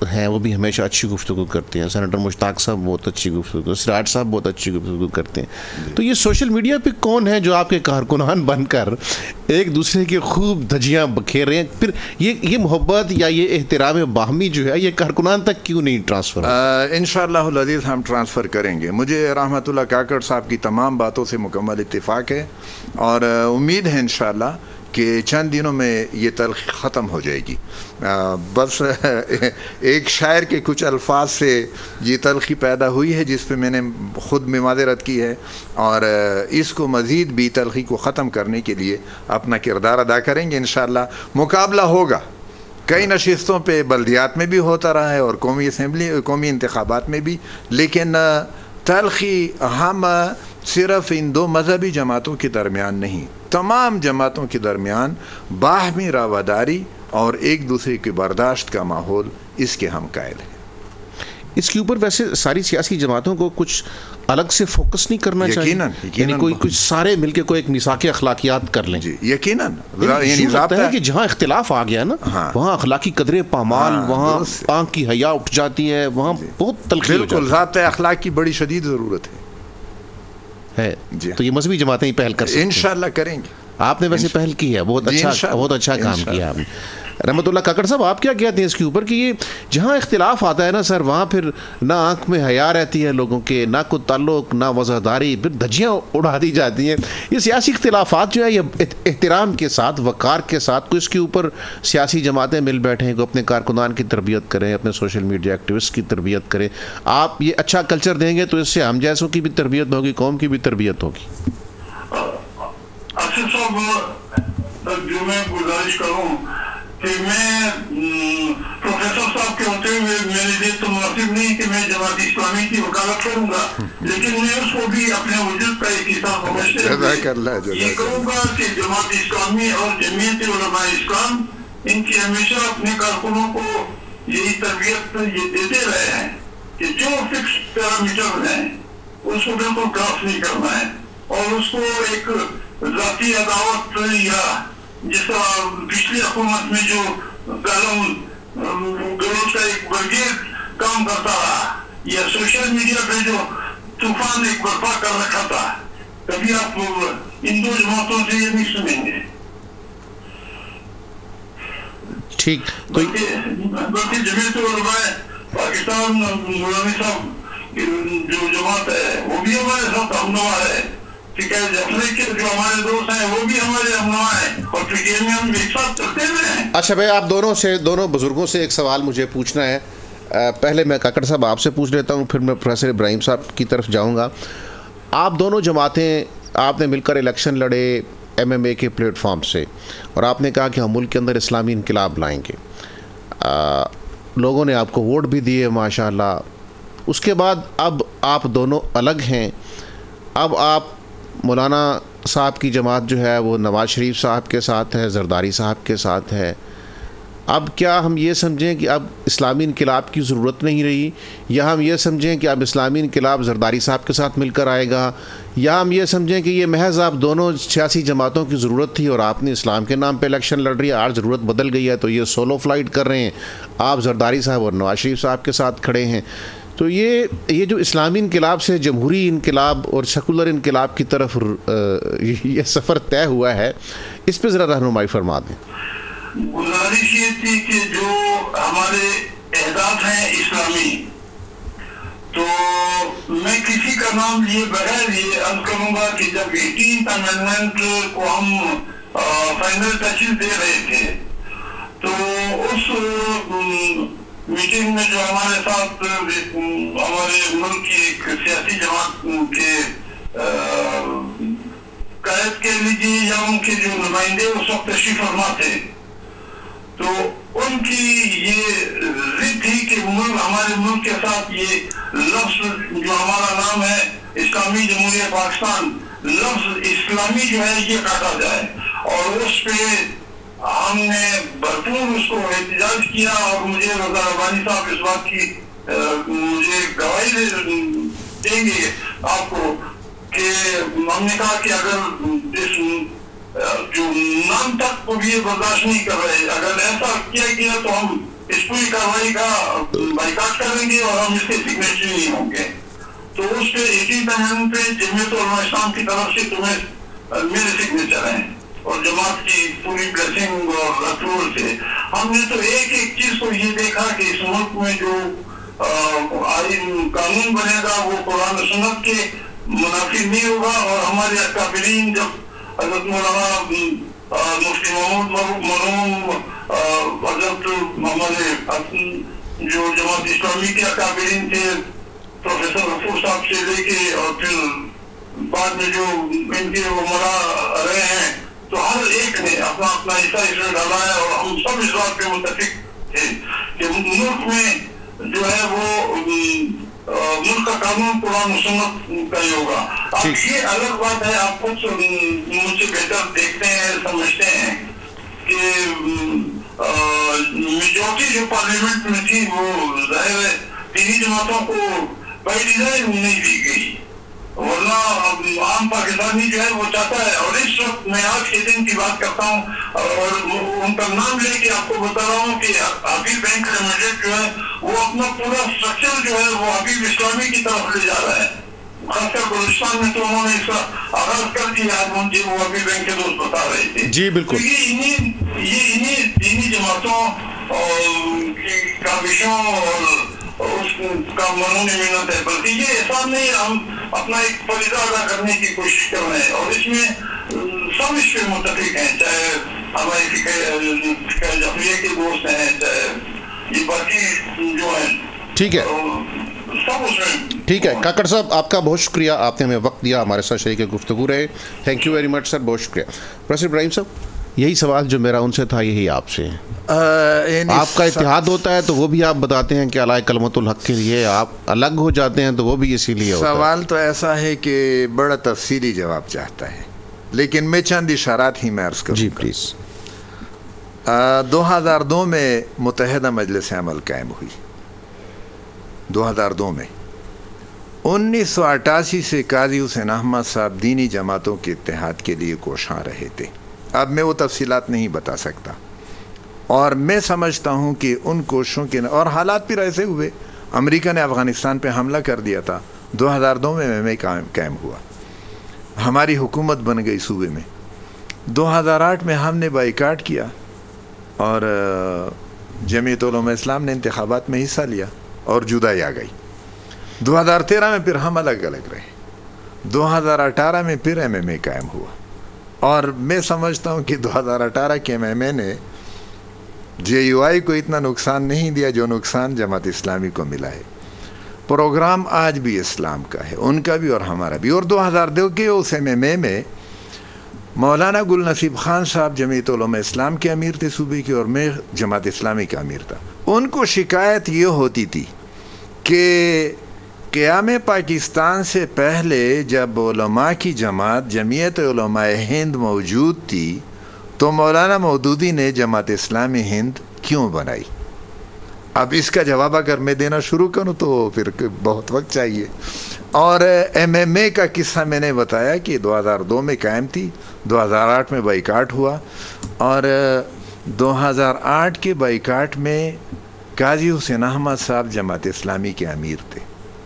A: ہیں وہ بھی ہمیشہ اچھی گفتگو کرتے ہیں. سینیٹر مشتاق صاحب بہت اچھی گفتگو, سراج صاحب بہت اچھی گفتگو کرتے ہیں. تو یہ سوشل میڈیا پہ کون ہے جو آپ کے کارکنان بن کر ایک دوسرے کی خوب دھجیاں بکھیر رہے ہیں؟ پھر یہ یہ محبت یا یہ احترام باہمی جو ہے یہ کارکنان تک کیوں نہیں ٹرانسفر؟
B: انشاءاللہ العزیز ہم ٹرانسفر کریں گے. مجھے رحمت اللہ کاکڑ صاحب کی تمام باتوں سے مکمل اتفاق ہے اور امید ہے انشاءاللہ کہ چند دنوں میں یہ تلخی ختم ہو جائے گی. بس ایک شاعر کے کچھ الفاظ سے یہ تلخی پیدا ہوئی ہے جس پہ میں نے خود میں معذرت کی ہے, اور اس کو مزید بھی تلخی کو ختم کرنے کے لیے اپنا کردار ادا کریں گے. انشاءاللہ مقابلہ ہوگا, کئی نشستوں پہ بلدیات میں بھی ہوتا رہا ہے اور قومی اسمبلی قومی انتخابات میں بھی, لیکن تلخی ہم صرف ان دو مذہبی جماعتوں کے درمیان نہیں, تمام جماعتوں کے درمیان باہمی رواداری اور ایک دوسرے کی برداشت کا ماحول, اس کے ہم قائل ہیں.
A: اس کے اوپر ویسے ساری سیاسی جماعتوں کو کچھ الگ سے فوکس نہیں کرنا چاہیے؟ یعنی کوئی کچھ سارے مل کے کوئی ایک میثاق اخلاقیات کر لیں.
B: جی یقیناً.
A: یعنی لگتا ہے کہ جہاں اختلاف آ گیا نا وہاں اخلاقی قدریں پامال, وہاں آنکھ کی حیا اٹھ جاتی ہے, وہاں بہت تلخی ہو جاتی ہے.
B: بالکل, ضابطۂ اخلاق کی بڑی شدید ضرورت ہے
A: ہے. تو یہ مذہبی جماعتیں ہی پہل کر سکتے ہیں.
B: انشاءاللہ کریں گے.
A: آپ نے ویسے پہل کی ہے, بہت اچھا بہت اچھا کام کیا آپ نے. رحمت اللہ کاکڑ صاحب آپ کیا کہتے ہیں اس کے اوپر کہ یہ جہاں اختلاف آتا ہے نا سر, وہاں پھر نہ آنکھ میں حیا رہتی ہے لوگوں کے, نہ کوئی تعلق, نہ وزاداری, پھر دھجیاں اڑا دی جاتی ہیں. یہ سیاسی اختلافات جو ہے یہ احترام کے ساتھ, وقار کے ساتھ, کوئی اس کے اوپر سیاسی جماعتیں مل بیٹھیں, کوئی اپنے کارکنان کی تربیت کریں, اپنے سوشل میڈیا ایکٹیوسٹ کی تربیت کریں. آپ یہ اچھا کلچر دیں گے تو اس سے ہم جیسوں کی بھی تربیت ہوگی, قوم کی بھی تربیت ہوگی.
D: آصف صاحب جو میں گزارش کروں کہ میں پروفیسر صاحب کے ہوتے ہوئے میرے لیے تو مناسب نہیں کہ میں جماعت اسلامی کی وکالت کروں گا, لیکن میں اس کو بھی اپنے وجود کا ایک حصہ سمجھتے ہوئے یہ کروں گا کہ جماعت اسلامی اور جمعیت علماء اسلام ان کی ہمیشہ اپنے کارکنوں کو یہی تربیت یہ دیتے رہے ہیں کہ جو فکس پیرامیٹر ہیں اس کو بالکل کراس نہیں کرنا ہے, اور اس کو ایک ذاتی عداوت یا جس طرح پچھلی حکومت میں جو گالم گروز کا ایک برگیڈ کام کرتا رہا, یا سوشل میڈیا پہ جو طوفان ایک برپا کر رکھا تھا, کبھی آپ ان دو جماعتوں سے یہ نہیں سنیں گے.
A: ٹھیک,
D: بلکہ جمعیت علماء پاکستان مولانا صاحب جو جماعت ہے وہ بھی ہمارے ساتھ ہمنوا ہے, ٹھیک ہے, افریقہ کے جو ہمارے دوست ہیں وہ بھی ہمارے ہمنوا ہیں, اور ٹھیک میں ہم ایک ساتھ کرتے ہوئے ہیں.
A: اچھا بھائی, آپ دونوں سے دونوں بزرگوں سے ایک سوال مجھے پوچھنا ہے. پہلے میں کاکڑ صاحب آپ سے پوچھ لیتا ہوں, پھر میں پروفیسر ابراہیم صاحب کی طرف جاؤں گا. آپ دونوں جماعتیں آپ نے مل کر الیکشن لڑے ایم ایم اے کے پلیٹ فارم سے, اور آپ نے کہا کہ ہم ملک کے اندر اسلامی انقلاب لائیں گے. لوگوں نے آپ کو ووٹ بھی دیے ماشاء اللہ. اس کے بعد اب آپ دونوں الگ ہیں. اب آپ مولانا صاحب کی جماعت جو ہے وہ نواز شریف صاحب کے ساتھ ہے, زرداری صاحب کے ساتھ ہے. اب کیا ہم یہ سمجھیں کہ اب اسلامی انقلاب کی ضرورت نہیں رہی, یا ہم یہ سمجھیں کہ اب اسلامی انقلاب زرداری صاحب کے ساتھ مل کر آئے گا, یا ہم یہ سمجھیں کہ یہ محض آپ دونوں سیاسی جماعتوں کی ضرورت تھی اور آپ نے اسلام کے نام پہ الیکشن لڑ رہی ہے, آج ضرورت بدل گئی ہے تو یہ سولو فلائٹ کر رہے ہیں, آپ زرداری صاحب اور نواز شریف صاحب کے ساتھ کھڑے ہیں. تو یہ یہ جو اسلامی انقلاب سے جمہوری انقلاب اور سیکولر انقلاب کی طرف یہ سفر طے ہوا ہے, اس پہ ذرا رہنمائی فرما دیں.
D: گزارش یہ تھی کہ جو ہمارے اہداف ہیں اسلامی, تو میں کسی کا نام لیے بغیر یہ عرض کروں گا کہ جب ایٹینتھ امینڈمنٹ کو ہم فائنل ٹچز دے رہے تھے تو اس میٹنگ میں جو ہمارے ساتھ ہمارے ملک کی ایک سیاسی جماعت کے قائد کہہ لیجیے یا ان کے جو نمائندے اس وقت تشریف فرما تھے, تو ان کی یہ ضد تھی کہ ملک ہمارے ملک کے ساتھ یہ لفظ جو ہمارا نام ہے اسلامی جمہوریہ پاکستان, لفظ اسلامی جو ہے یہ کاٹا جائے, اور اس پہ ہم نے بھرپور اس کو احتجاج کیا. اور مجھے رضا ربانی صاحب اس بات کی مجھے گواہی دیں گے آپ کو کہ ہم نے کہا کہ اگر اس جو نام تک کو بھی یہ برداشت نہیں کر رہے, اگر ایسا کیا گیا تو ہم इस पूरी कार्रवाई का बाइकाट करेंगे और हम इसके सिग्नेचरी नहीं होंगे। तो उस पे एटीन अमेंडमेंट पे जमीयत उलमा इस्लाम की तरफ से तुम्हें मेरे सिग्नेचर हैं और जमात की पूरी ब्लेसिंग और अप्रूवल से। हमने तो एक एक चीज को ये देखा कि इस मुल्क में जो आइन कानून बनेगा वो कुरान और सुन्नत के मुनाफिक नहीं होगा। और हमारे अकाबिरीन जब हजरत मौलाना मुफ्ती मोहम्मद मरहूम हजरत हमारे जो जमात इस्लामी के अकाबिरीन थे प्रोफेसर गफूर साहब से लेके और फिर बाद में जो इनके उमरा रहे हैं, तो हर एक ने अपना अपना हिस्सा इसमें डाला है और हम सब इस बात पे मुत्तफिक थे कि मुल्क में जो है वो मुल्क का कानून कुरान सुन्नत का ही होगा। अब ये अलग बात है, आप खुद मुझसे बेहतर देखते हैं समझते हैं कि मेजोरिटी जो पार्लियामेंट में थी वो जाहिर है तीन जमातों को बाई डिजाइन नहीं दी गई, वरना आम पाकिस्तानी जो है वो चाहता है। और इस वक्त मैं आज के दिन की बात करता हूँ और उनका नाम लेके आपको बता रहा हूँ कि हबीब बैंक लिमिटेड जो है वो अपना पूरा स्ट्रक्चर जो है वो हबीब इस्लामी की तरफ ले जा रहा है। खासकर बलूचिस्तान में तो उन्होंने इसका आगाज कर दिया, मुझे वो हबीब बैंक के दोस्त बता रहे थे।
A: जी बिल्कुल।
D: तो ये इन्हीं ये इन्हीं दीनी जमातों की काबिशों और उसका मनोनी मिन्नत है, बल्कि ये ऐसा नहीं हम अपना एक फरीजा अदा करने की कोशिश कर रहे हैं। और इसमें सब इस पे मुत्तफिक हैं, चाहे हमारे फिक्र जफरिया के दोस्त हैं, चाहे ये बाकी जो है।
A: ठीक है,
D: सब उसमें
A: ठीक है। काकड़ साहब आपका बहुत शुक्रिया, आपने हमें वक्त दिया, हमारे साथ शरीक गुफ्तगू रहे। Thank you very much sir, बहुत शुक्रिया। प्रोफेसर इब्राहिम साहब, यही सवाल जो मेरा उनसे था यही आपसे है। आपका इत्तेहाद होता है तो वो भी आप बताते हैं कि अलाए कलमतुल हक के लिए, आप अलग हो जाते हैं तो वो भी इसीलिए होता है।
B: सवाल तो ऐसा है कि बड़ा तफसीली जवाब चाहता है, लेकिन मैं चंद इशारात ही मैं अर्ज़ करूँगा।
A: जी प्लीज़।
B: दो हज़ार दो में मुत्तहिदा मजलिस अमल कायम हुई। दो हज़ार दो में उन्नीस सौ अट्ठासी से काजी हुसैन अहमद साहब दीनी जमातों के इत्तेहाद के लिए कोशां रहे थे। अब मैं वो तफसीलात नहीं बता सकता, और मैं समझता हूँ कि उन कोशिशों के और हालात फिर ऐसे हुए। अमेरिका ने अफ़गानिस्तान पे हमला कर दिया था, दो हज़ार दो में एम ए कायम हुआ, हमारी हुकूमत बन गई सूबे में। दो हज़ार आठ में हमने बाइकाट किया और जमीयत उलमा इस्लाम ने इंतखाबात में हिस्सा लिया और जुदाई आ गई। दो हज़ार तेरह में फिर हम अलग अलग रहे। दो हज़ार अठारह में फिर एम एम ए कायम हुआ, और मैं समझता हूँ कि दो हज़ार अठारह के एम एम ए ने जे यू आई को इतना नुकसान नहीं दिया जो नुकसान जमात इस्लामी को मिला है। प्रोग्राम आज भी इस्लाम का है, उनका भी और हमारा भी। और दो हज़ार दो के उस एम एम ए में मौलाना गुल नसीब खान साहब जमीयत उलमा इस्लाम के अमीर थे सूबे के, और मैं जमात इस्लामी का अमीर था। उनको शिकायत ये होती थी कि क़याम पाकिस्तान से पहले जब उलमा की जमात जमीयत उलमा हिंद मौजूद थी तो मौलाना मौदूदी ने जमात इस्लामी हिंद क्यों बनाई। अब इसका जवाब अगर मैं देना शुरू करूं तो फिर बहुत वक्त चाहिए। और एम एम ए का किस्सा मैंने बताया कि दो हज़ार दो में कायम थी, दो हज़ार आठ में बाइकाट हुआ, और दो हज़ार आठ के बाइकाट में काजी हुसैन अहमद साहब जमात इस्लामी के अमीर थे,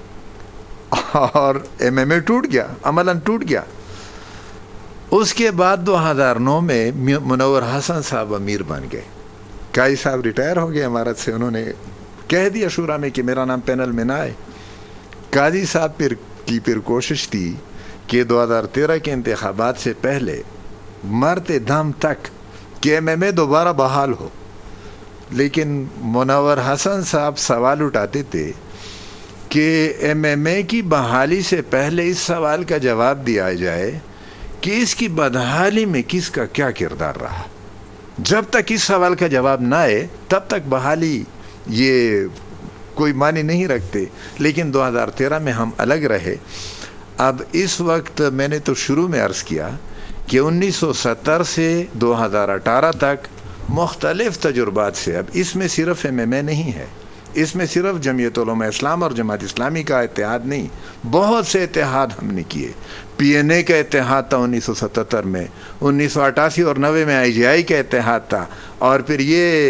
B: और एम एम ए टूट गया, अमलन टूट गया। उसके बाद दो हज़ार नौ में मुनव्वर हसन साहब अमीर बन गए। काजी साहब रिटायर हो गए इमारत से, उन्होंने कह दिया शूरा में कि मेरा नाम पैनल में ना आए। काजी साहब फिर की फिर कोशिश थी कि दो हज़ार तेरह के इंतखाबात से पहले मरते दम तक कि एम एम ए दोबारा बहाल हो, लेकिन मुनव्वर हसन साहब सवाल उठाते थे कि एम एम ए की बहाली से पहले इस सवाल का जवाब दिया जाए कि इसकी बदहाली में किसका क्या किरदार रहा। जब तक इस सवाल का जवाब ना आए तब तक बहाली ये कोई मानी नहीं रखते। लेकिन दो हज़ार तेरह में हम अलग रहे। अब इस वक्त मैंने तो शुरू में अर्ज़ किया कि उन्नीस सौ सत्तर से दो हज़ार अठारह तक मुख्तलिफ़ तजुर्बात से, अब इसमें सिर्फ एम एम ए नहीं है, इसमें सिर्फ जमीयत उलमा इस्लाम और जमात इस्लामी का इत्तेहाद नहीं, बहुत से इत्तेहाद हमने किए। पी एन ए का इत्तेहाद था उन्नीस सौ सतहत्तर में, उन्नीस सौ अट्ठासी और नब्बे में आई जी आई का इत्तेहाद था, और फिर ये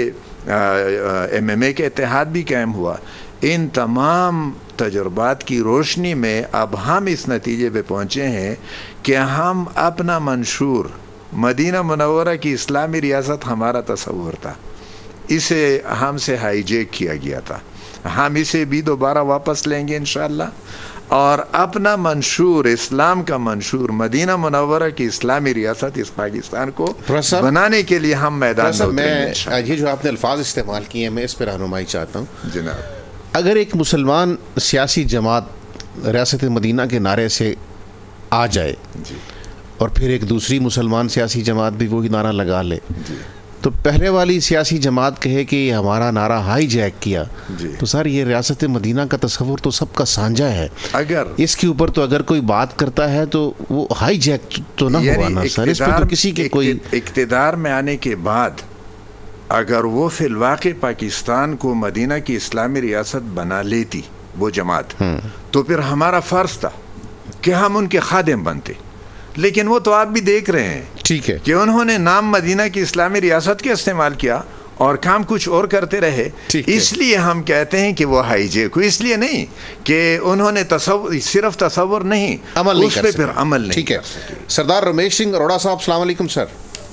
B: ایم ایم اے کا اتحاد بھی قائم ہوا. ان تمام تجربات کی روشنی میں اب ہم اس نتیجے پہ پہنچے ہیں کہ ہم اپنا منشور مدینہ منورہ کی اسلامی ریاست ہمارا تصور تھا, اسے ہم سے ہائی جیک کیا گیا تھا, ہم اسے بھی دوبارہ واپس لیں گے انشاءاللہ, اور اپنا منشور اسلام کا منشور مدینہ منورہ کی اسلامی ریاست اس پاکستان کو بنانے کے لیے ہم میدان میں اتریں گے.
A: یہ جو آپ نے الفاظ استعمال کیے ہیں میں اس پہ رہنمائی چاہتا ہوں
B: جناب.
A: اگر ایک مسلمان سیاسی جماعت ریاست مدینہ کے نعرے سے آ جائے
B: جی,
A: اور پھر ایک دوسری مسلمان سیاسی جماعت بھی وہی نعرہ لگا لے
B: جی,
A: تو پہلے والی سیاسی جماعت کہے کہ یہ ہمارا نعرہ ہائی جیک کیا
B: جی,
A: تو سر یہ ریاست مدینہ کا تصور تو سب کا سانجا ہے,
B: اگر
A: اس کے اوپر تو اگر کوئی بات کرتا ہے تو وہ ہائی جیک تو نہ ہوا نا سر, اس پہ تو کسی کے کوئی
B: اقتدار میں آنے کے بعد اگر وہ فی الواقع پاکستان کو مدینہ کی اسلامی ریاست بنا لیتی وہ جماعت, تو پھر ہمارا فرض تھا کہ ہم ان کے خادم بنتے, لیکن وہ تو آپ بھی دیکھ رہے ہیں
A: ٹھیک ہے
B: کہ انہوں نے نام مدینہ کی اسلامی ریاست کے استعمال کیا اور کام کچھ اور کرتے رہے. اس لیے ہم کہتے ہیں کہ وہ ہائی جیک, اس لیے نہیں کہ انہوں نے تصور صرف تصور نہیں
A: عمل نہیں
B: اس پہ پھر عمل نہیں.
A: ٹھیک ہے. سردار رمیش سنگھ اروڑا صاحب السلام علیکم سر.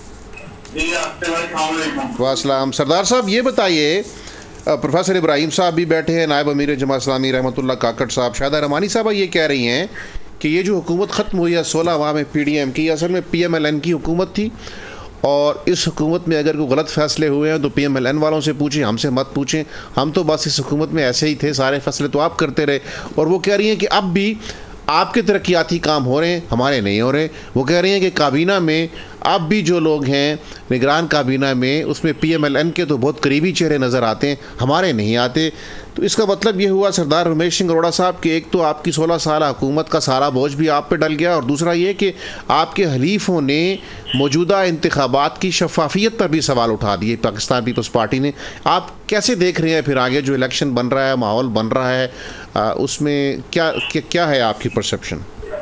A: وعلیکم سردار صاحب یہ بتائیے, پروفیسر ابراہیم صاحب بھی بیٹھے ہیں, نائب امیر جماعت اسلامی رحمۃ اللہ کاکڑ صاحب, شاہدہ رحمانی صاحبہ یہ کہہ رہی ہیں کہ یہ جو حکومت ختم ہوئی ہے سولہ ماہ میں پی ڈی ایم کی, اصل میں پی ایم ایل این کی حکومت تھی, اور اس حکومت میں اگر کوئی غلط فیصلے ہوئے ہیں تو پی ایم ایل این والوں سے پوچھیں, ہم سے مت پوچھیں, ہم تو بس اس حکومت میں ایسے ہی تھے, سارے فیصلے تو آپ کرتے رہے. اور وہ کہہ رہی ہیں کہ اب بھی آپ کے ترقیاتی کام ہو رہے ہیں, ہمارے نہیں ہو رہے. وہ کہہ رہی ہیں کہ کابینہ میں اب بھی جو لوگ ہیں نگران کابینہ میں, اس میں پی ایم ایل این کے تو بہت قریبی چہرے نظر آتے ہیں, ہمارے نہیں آتے. تو اس کا مطلب یہ ہوا سردار رمیش سنگھ اروڑا صاحب کہ ایک تو آپ کی سولہ سالہ حکومت کا سارا بوجھ بھی آپ پہ ڈل گیا, اور دوسرا یہ کہ آپ کے حلیفوں نے موجودہ انتخابات کی شفافیت پر بھی سوال اٹھا دیے پاکستان پیپلز پارٹی نے. آپ کیسے دیکھ رہے ہیں پھر آگے جو الیکشن بن رہا ہے, ماحول بن رہا ہے, اس میں کیا کیا ہے آپ کی پرسپشن؟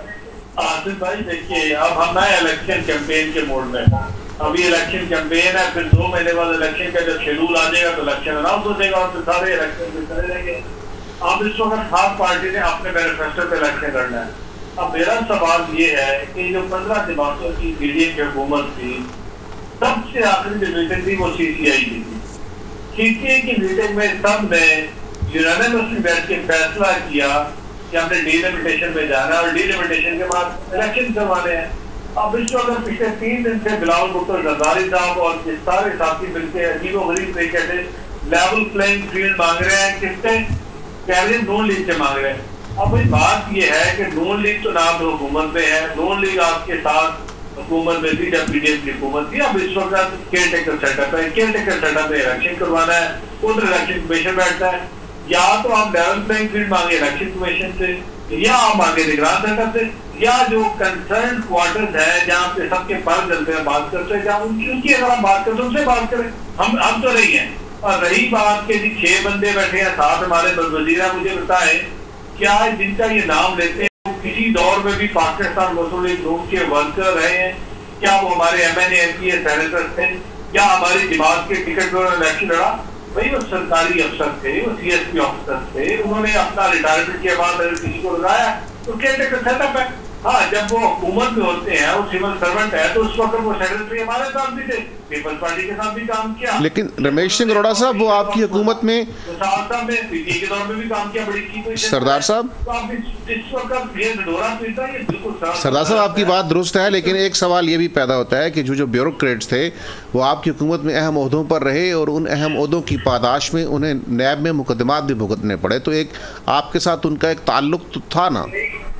D: آصف بھائی دیکھیے, اب ہم نئے الیکشن کیمپین کے موڈ میں ہیں. ابھی الیکشن کیمپین ہے, پھر دو مہینے بعد الیکشن کا جب شیڈول آ جائے گا تو الیکشن اناؤنس ہو جائے گا, اور پھر سارے الیکشن پہ چلے جائیں گے. اب اس وقت خاص پارٹی نے اپنے مینیفیسٹو پہ الیکشن کرنا ہے. اب میرا سوال یہ ہے کہ جو پندرہ جماعتوں کی پی ڈی ایم کی حکومت تھی, سب سے آخری جو میٹنگ تھی وہ سی سی آئی کی تھی. سی سی آئی کی میٹنگ میں سب نے یونانیمسلی بیٹھ کے فیصلہ کیا کہ ہم نے ڈی لیمیٹیشن میں جانا ہے, اور ڈی لیمیٹیشن کے بعد الیکشن کروانے ہیں. اب اس وقت پچھلے تین دن سے بلاول بھٹو زرداری صاحب اور سارے ساتھی مل کے عجیب و غریب طریقے سے لیول پلینگ فیلڈ مانگ رہے ہیں. کس سے کہہ رہے ہیں؟ نون لیگ سے مانگ رہے ہیں. اب بھائی بات یہ ہے کہ نون لیگ تو نام تو حکومت میں ہے, نون لیگ آپ کے ساتھ حکومت میں تھی جب پی ڈی ایم کی حکومت تھی. اب اس وقت کیئر ٹیکر سیٹ اپ ہے, کیئر ٹیکر سیٹ اپ میں الیکشن کروانا ہے, ادھر الیکشن کمیشن بیٹھتا ہے. یا تو آپ لیول پلینگ فیلڈ مانگے الیکشن کمیشن سے, یا آپ مانگے نگران سیٹ اپ سے, یا جو کنسرن کوارٹرز ہیں جہاں پہ سب کے پر چلتے ہیں بات کرتے ہیں, جہاں ان کی اگر ہم بات کرتے ہیں ان سے بات کریں. ہم ہم تو نہیں ہیں. اور رہی بات کے جی چھ بندے بیٹھے ہیں ساتھ ہمارے وزیر, مجھے بتائیں کیا جن کا یہ نام لیتے ہیں کسی دور میں بھی پاکستان مسلم لیگ نون کے ورکر رہے ہیں؟ کیا وہ ہمارے M N A M P A senator تھے؟ کیا ہماری جماعت کے ٹکٹ پر الیکشن لڑا؟ بھائی وہ سرکاری افسر تھے, وہ سی ایس پی آفیسر تھے, انہوں نے اپنا ریٹائرمنٹ کے بعد اگر کسی کو لگایا تو کیئر ٹیکر سیٹ اپ ہے. ہاں جب وہ حکومت میں ہوتے ہیں, وہ سول سرونٹ ہے, تو اس وقت وہ سیکرٹری ہمارے ساتھ بھی تھے, پیپلز پارٹی کے ساتھ بھی کام کیا.
A: لیکن رمیش سنگھ اروڑا صاحب وہ آپ کی حکومت میں
D: صاحب نے پی ٹی کے دور میں بھی کام کیا, بڑی کی
A: سردار صاحب
D: اس وقت یہ ڈورا پیتا ہے, یہ بالکل
A: سردار صاحب آپ کی بات درست ہے, لیکن ایک سوال یہ بھی پیدا ہوتا ہے کہ جو جو بیوروکریٹس تھے وہ آپ کی حکومت میں اہم عہدوں پر رہے, اور ان اہم عہدوں کی پاداش میں انہیں نیب میں مقدمات بھی بھگتنے پڑے, تو ایک آپ کے ساتھ ان کا ایک تعلق تو تھا نا.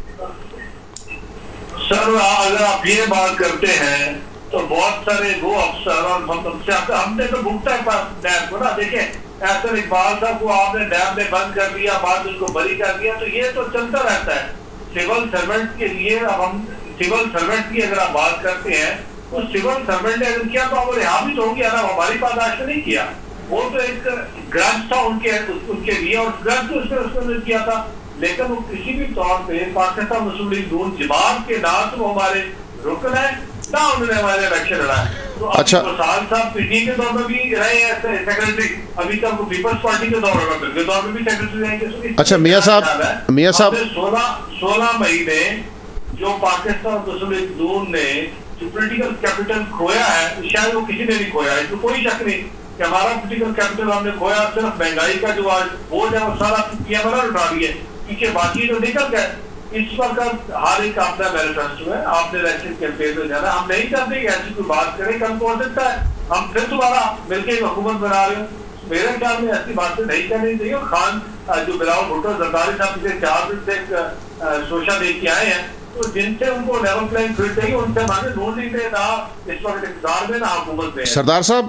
D: سر اگر آپ یہ بات کرتے ہیں تو بہت سارے وہ افسر اور ہم نے تو بھگتا ہے نیب کو نا. دیکھیں احسن اقبال صاحب کو آپ نے نیب میں بند کر دیا, بعد ان کو بری کر دیا, تو یہ تو چلتا رہتا ہے. سول سرونٹ کے لیے اب ہم سول سرونٹ کی اگر آپ بات کرتے ہیں تو سول سرونٹ نے اگر کیا تو وہ رہا بھی تو ہو گیا نا, ہماری پاداش نے نہیں کیا. وہ تو ایک گرانٹ تھا ان کے ان کے لیے, اور گرانٹ تو اس نے کیا تھا, لیکن وہ کسی بھی طور پہ پاکستان مسلم لیگ نون جماعت کے نام تو وہ ہمارے رکن ہے, نہ انہوں نے ہمارے الیکشن لڑا ہے.
A: اچھا
D: سال صاحب پی ڈی اے کے طور پر بھی رہے ہیں سیکرٹری, ابھی تک پیپلز پارٹی کے طور پر کے طور پر بھی سیکرٹری رہیں گے.
A: اچھا میاں صاحب میاں صاحب
D: سولہ سولہ مئی میں جو پاکستان مسلم نون نے جو پولیٹیکل کیپٹل کھویا ہے, شاید وہ کسی نے نہیں کھویا ہے, اس میں کوئی شک نہیں کہ ہمارا پولیٹیکل کیپٹل ہم نے کھویا. صرف مہنگائی کا جو آج بوجھ ہے وہ سارا پی ایم ایل اٹھا رہی ہے, کیونکہ باقی تو نکل گئے. اس وقت ہر ایک اپنا مینیفیسٹو ہے, آپ نے الیکشن کیمپین میں جانا. ہم نہیں چاہتے کہ ایسی کوئی بات کریں, کل کو ہو سکتا ہے ہم پھر دوبارہ مل کے حکومت بنا رہے ہوں. میرے خیال میں ایسی باتیں نہیں کرنی چاہیے. خان جو بلاول بھٹو زرداری صاحب پچھلے چار دن سے سوشا دے کے آئے ہیں, تو جن سے ان کو لیول پلینگ فیلڈ چاہیے ان سے ہمارے نون نہیں تھے, نہ اس وقت اقتدار میں نہ حکومت میں.
A: سردار صاحب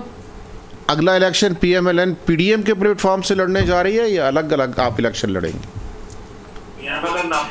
A: اگلا election P M L N P D M کے پلیٹ فارم سے لڑنے جا رہی ہے یا الگ الگ آپ الیکشن لڑیں گے؟
D: پی ایم ایل این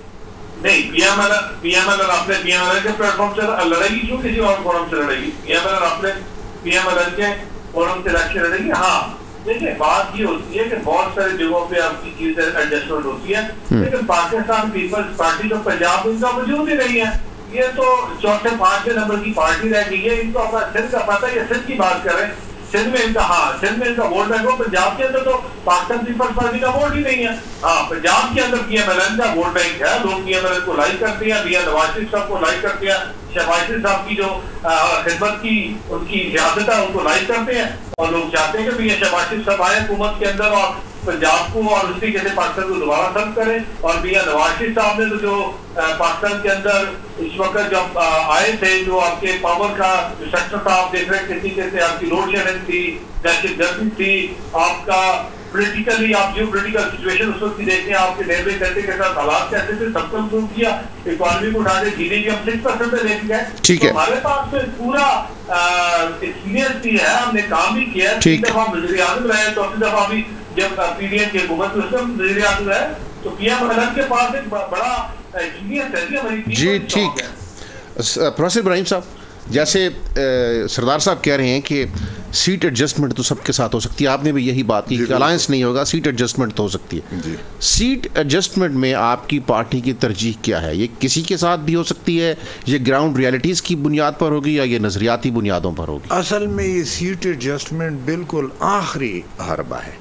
D: نہیں, P M L P M L اپنے پی ایم ایل کے پلیٹ فارم سے لڑے گی, کیوں کسی اور فورم سے لڑے گی؟ پی ایم ایل اپنے پی ایم ایل کے فورم سے الیکشن لڑے گی. ہاں دیکھیں بات یہ ہوتی ہے کہ بہت ساری جگہوں پہ آپ کی چیزیں ایڈجسٹمنٹ ہوتی ہے, لیکن پاکستان پیپلز پارٹی تو پنجاب ان کا وجود ہی نہیں ہے. یہ تو چوتھے پانچویں نمبر کی پارٹی رہ گئی ہے. ان کو اپنا سندھ کا پتہ ہے, سندھ کی بات کریں, سندھ میں ان کا ہاں سندھ میں ان کا ووٹ بینک ہو. پنجاب کے اندر تو پاکستان پیپلز پارٹی کا ووٹ ہی نہیں ہے. ہاں پنجاب کے اندر پی ایم ایل این کا ووٹ بینک ہے, لوگ پی ایم ایل این کو لائک کرتے ہیں, میاں نواز شریف صاحب کو لائک کرتے ہیں, شہباز شریف صاحب کی جو خدمت کی ان کی سیاست ہے ان کو لائک کرتے ہیں, اور لوگ چاہتے ہیں کہ میاں شہباز شریف صاحب آئے حکومت کے اندر اور پنجاب کو اور اس طریقے سے پاکستان کو دوبارہ ضبط کریں. اور میاں نواز شریف صاحب نے تو جو پاکستان کے اندر اس وقت جب آئے تھے, جو آپ کے پاور کا جو سیکٹر تھا آپ دیکھ رہے ہیں کسی طریقے سے آپ کی لوڈ شیڈنگ تھی, دہشت گردی تھی, آپ کا پولیٹیکلی آپ جیو پولیٹیکل سچویشن اس وقت کی دیکھیں, آپ کے ریلوے کنٹری کے ساتھ حالات کیسے تھے, سب کو امپروو کیا, اکانومی کو اٹھا کے جی ڈی پی ہم سکس پرسینٹ پہ لے کے گئے.
A: ٹھیک ہے,
D: ہمارے پاس میں پورا ایکسپیرینس بھی ہے, ہم نے کام بھی کیا ہے. تین دفعہ وزیر اعظم رہے, چوتھی دفعہ ابھی جب پی ڈی ایم کی حکومت میں وزیر اعظم رہے, تو پی ایم ایل کے پاس ایک بڑا ایکسپیرینس ہے ہماری. جی
A: ٹھیک. پروفیسر ابراہیم صاحب, جیسے سردار صاحب کہہ رہے ہیں کہ سیٹ ایڈجسٹمنٹ تو سب کے ساتھ ہو سکتی ہے, آپ نے بھی یہی بات کی کہ الائنس نہیں ہوگا, سیٹ ایڈجسٹمنٹ تو ہو سکتی ہے. سیٹ ایڈجسٹمنٹ میں آپ کی پارٹی کی ترجیح کیا ہے؟ یہ کسی کے ساتھ بھی ہو سکتی ہے, یہ گراؤنڈ ریالٹیز کی بنیاد پر ہوگی یا یہ نظریاتی بنیادوں پر ہوگی؟
B: اصل میں یہ سیٹ ایڈجسٹمنٹ بالکل آخری حربہ ہے,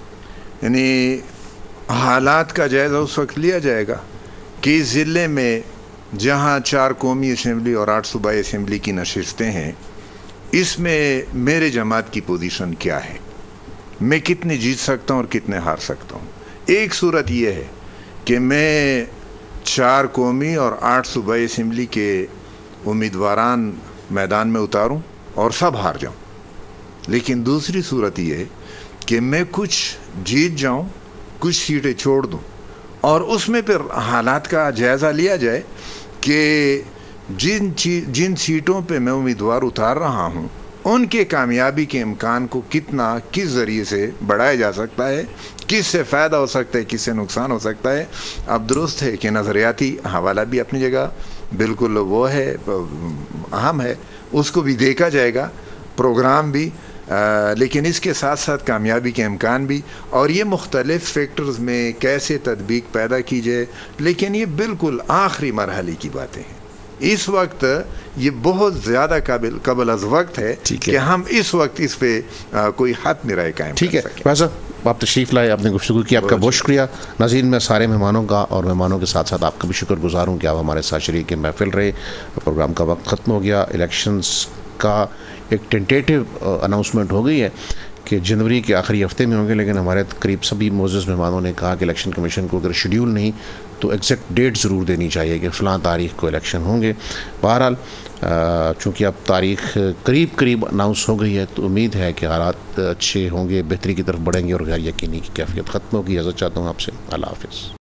B: یعنی حالات کا جائزہ اس وقت لیا جائے گا کہ اس ضلع میں جہاں چار قومی اسمبلی اور آٹھ صوبائی اسمبلی کی نشستیں ہیں, اس میں میرے جماعت کی پوزیشن کیا ہے, میں کتنے جیت سکتا ہوں اور کتنے ہار سکتا ہوں. ایک صورت یہ ہے کہ میں چار قومی اور آٹھ صوبائی اسمبلی کے امیدواران میدان میں اتاروں اور سب ہار جاؤں, لیکن دوسری صورت یہ ہے کہ میں کچھ جیت جاؤں, کچھ سیٹیں چھوڑ دوں, اور اس میں پھر حالات کا جائزہ لیا جائے کہ جن جن سیٹوں پہ میں امیدوار اتار رہا ہوں ان کے کامیابی کے امکان کو کتنا کس ذریعے سے بڑھایا جا سکتا ہے, کس سے فائدہ ہو سکتا ہے, کس سے نقصان ہو سکتا ہے. اب درست ہے کہ نظریاتی حوالہ بھی اپنی جگہ بالکل وہ ہے, اہم ہے, اس کو بھی دیکھا جائے گا, پروگرام بھی, آ, لیکن اس کے ساتھ ساتھ کامیابی کے امکان بھی, اور یہ مختلف فیکٹرز میں کیسے تطبیق پیدا کی جائے. لیکن یہ بالکل آخری مرحلے کی باتیں ہیں, اس وقت یہ بہت زیادہ قابل قبل از وقت ہے کہ ہم اس وقت اس پہ آ, کوئی حتمی رائے قائم
A: ٹھیک ہے. ویسا آپ تشریف لائے, آپ نے گفتگو کی, آپ کا بہت شکریہ. ناظرین, میں سارے مہمانوں کا اور مہمانوں کے ساتھ ساتھ آپ کا بھی شکر گزار ہوں کہ آپ ہمارے ساتھ شریک محفل رہے. پروگرام کا وقت ختم ہو گیا. الیکشنز کا ایک ٹینٹیٹو اناؤنسمنٹ ہو گئی ہے کہ جنوری کے آخری ہفتے میں ہوں گے, لیکن ہمارے قریب سبھی معزز مہمانوں نے کہا کہ الیکشن کمیشن کو اگر شیڈیول نہیں تو ایگزیکٹ ڈیٹ ضرور دینی چاہیے کہ فلاں تاریخ کو الیکشن ہوں گے. بہرحال چونکہ اب تاریخ قریب قریب اناؤنس ہو گئی ہے تو امید ہے کہ حالات اچھے ہوں گے, بہتری کی طرف بڑھیں گے اور غیر یقینی کی کیفیت ختم ہوگی. اجازت چاہتا ہوں آپ سے. اللہ حافظ.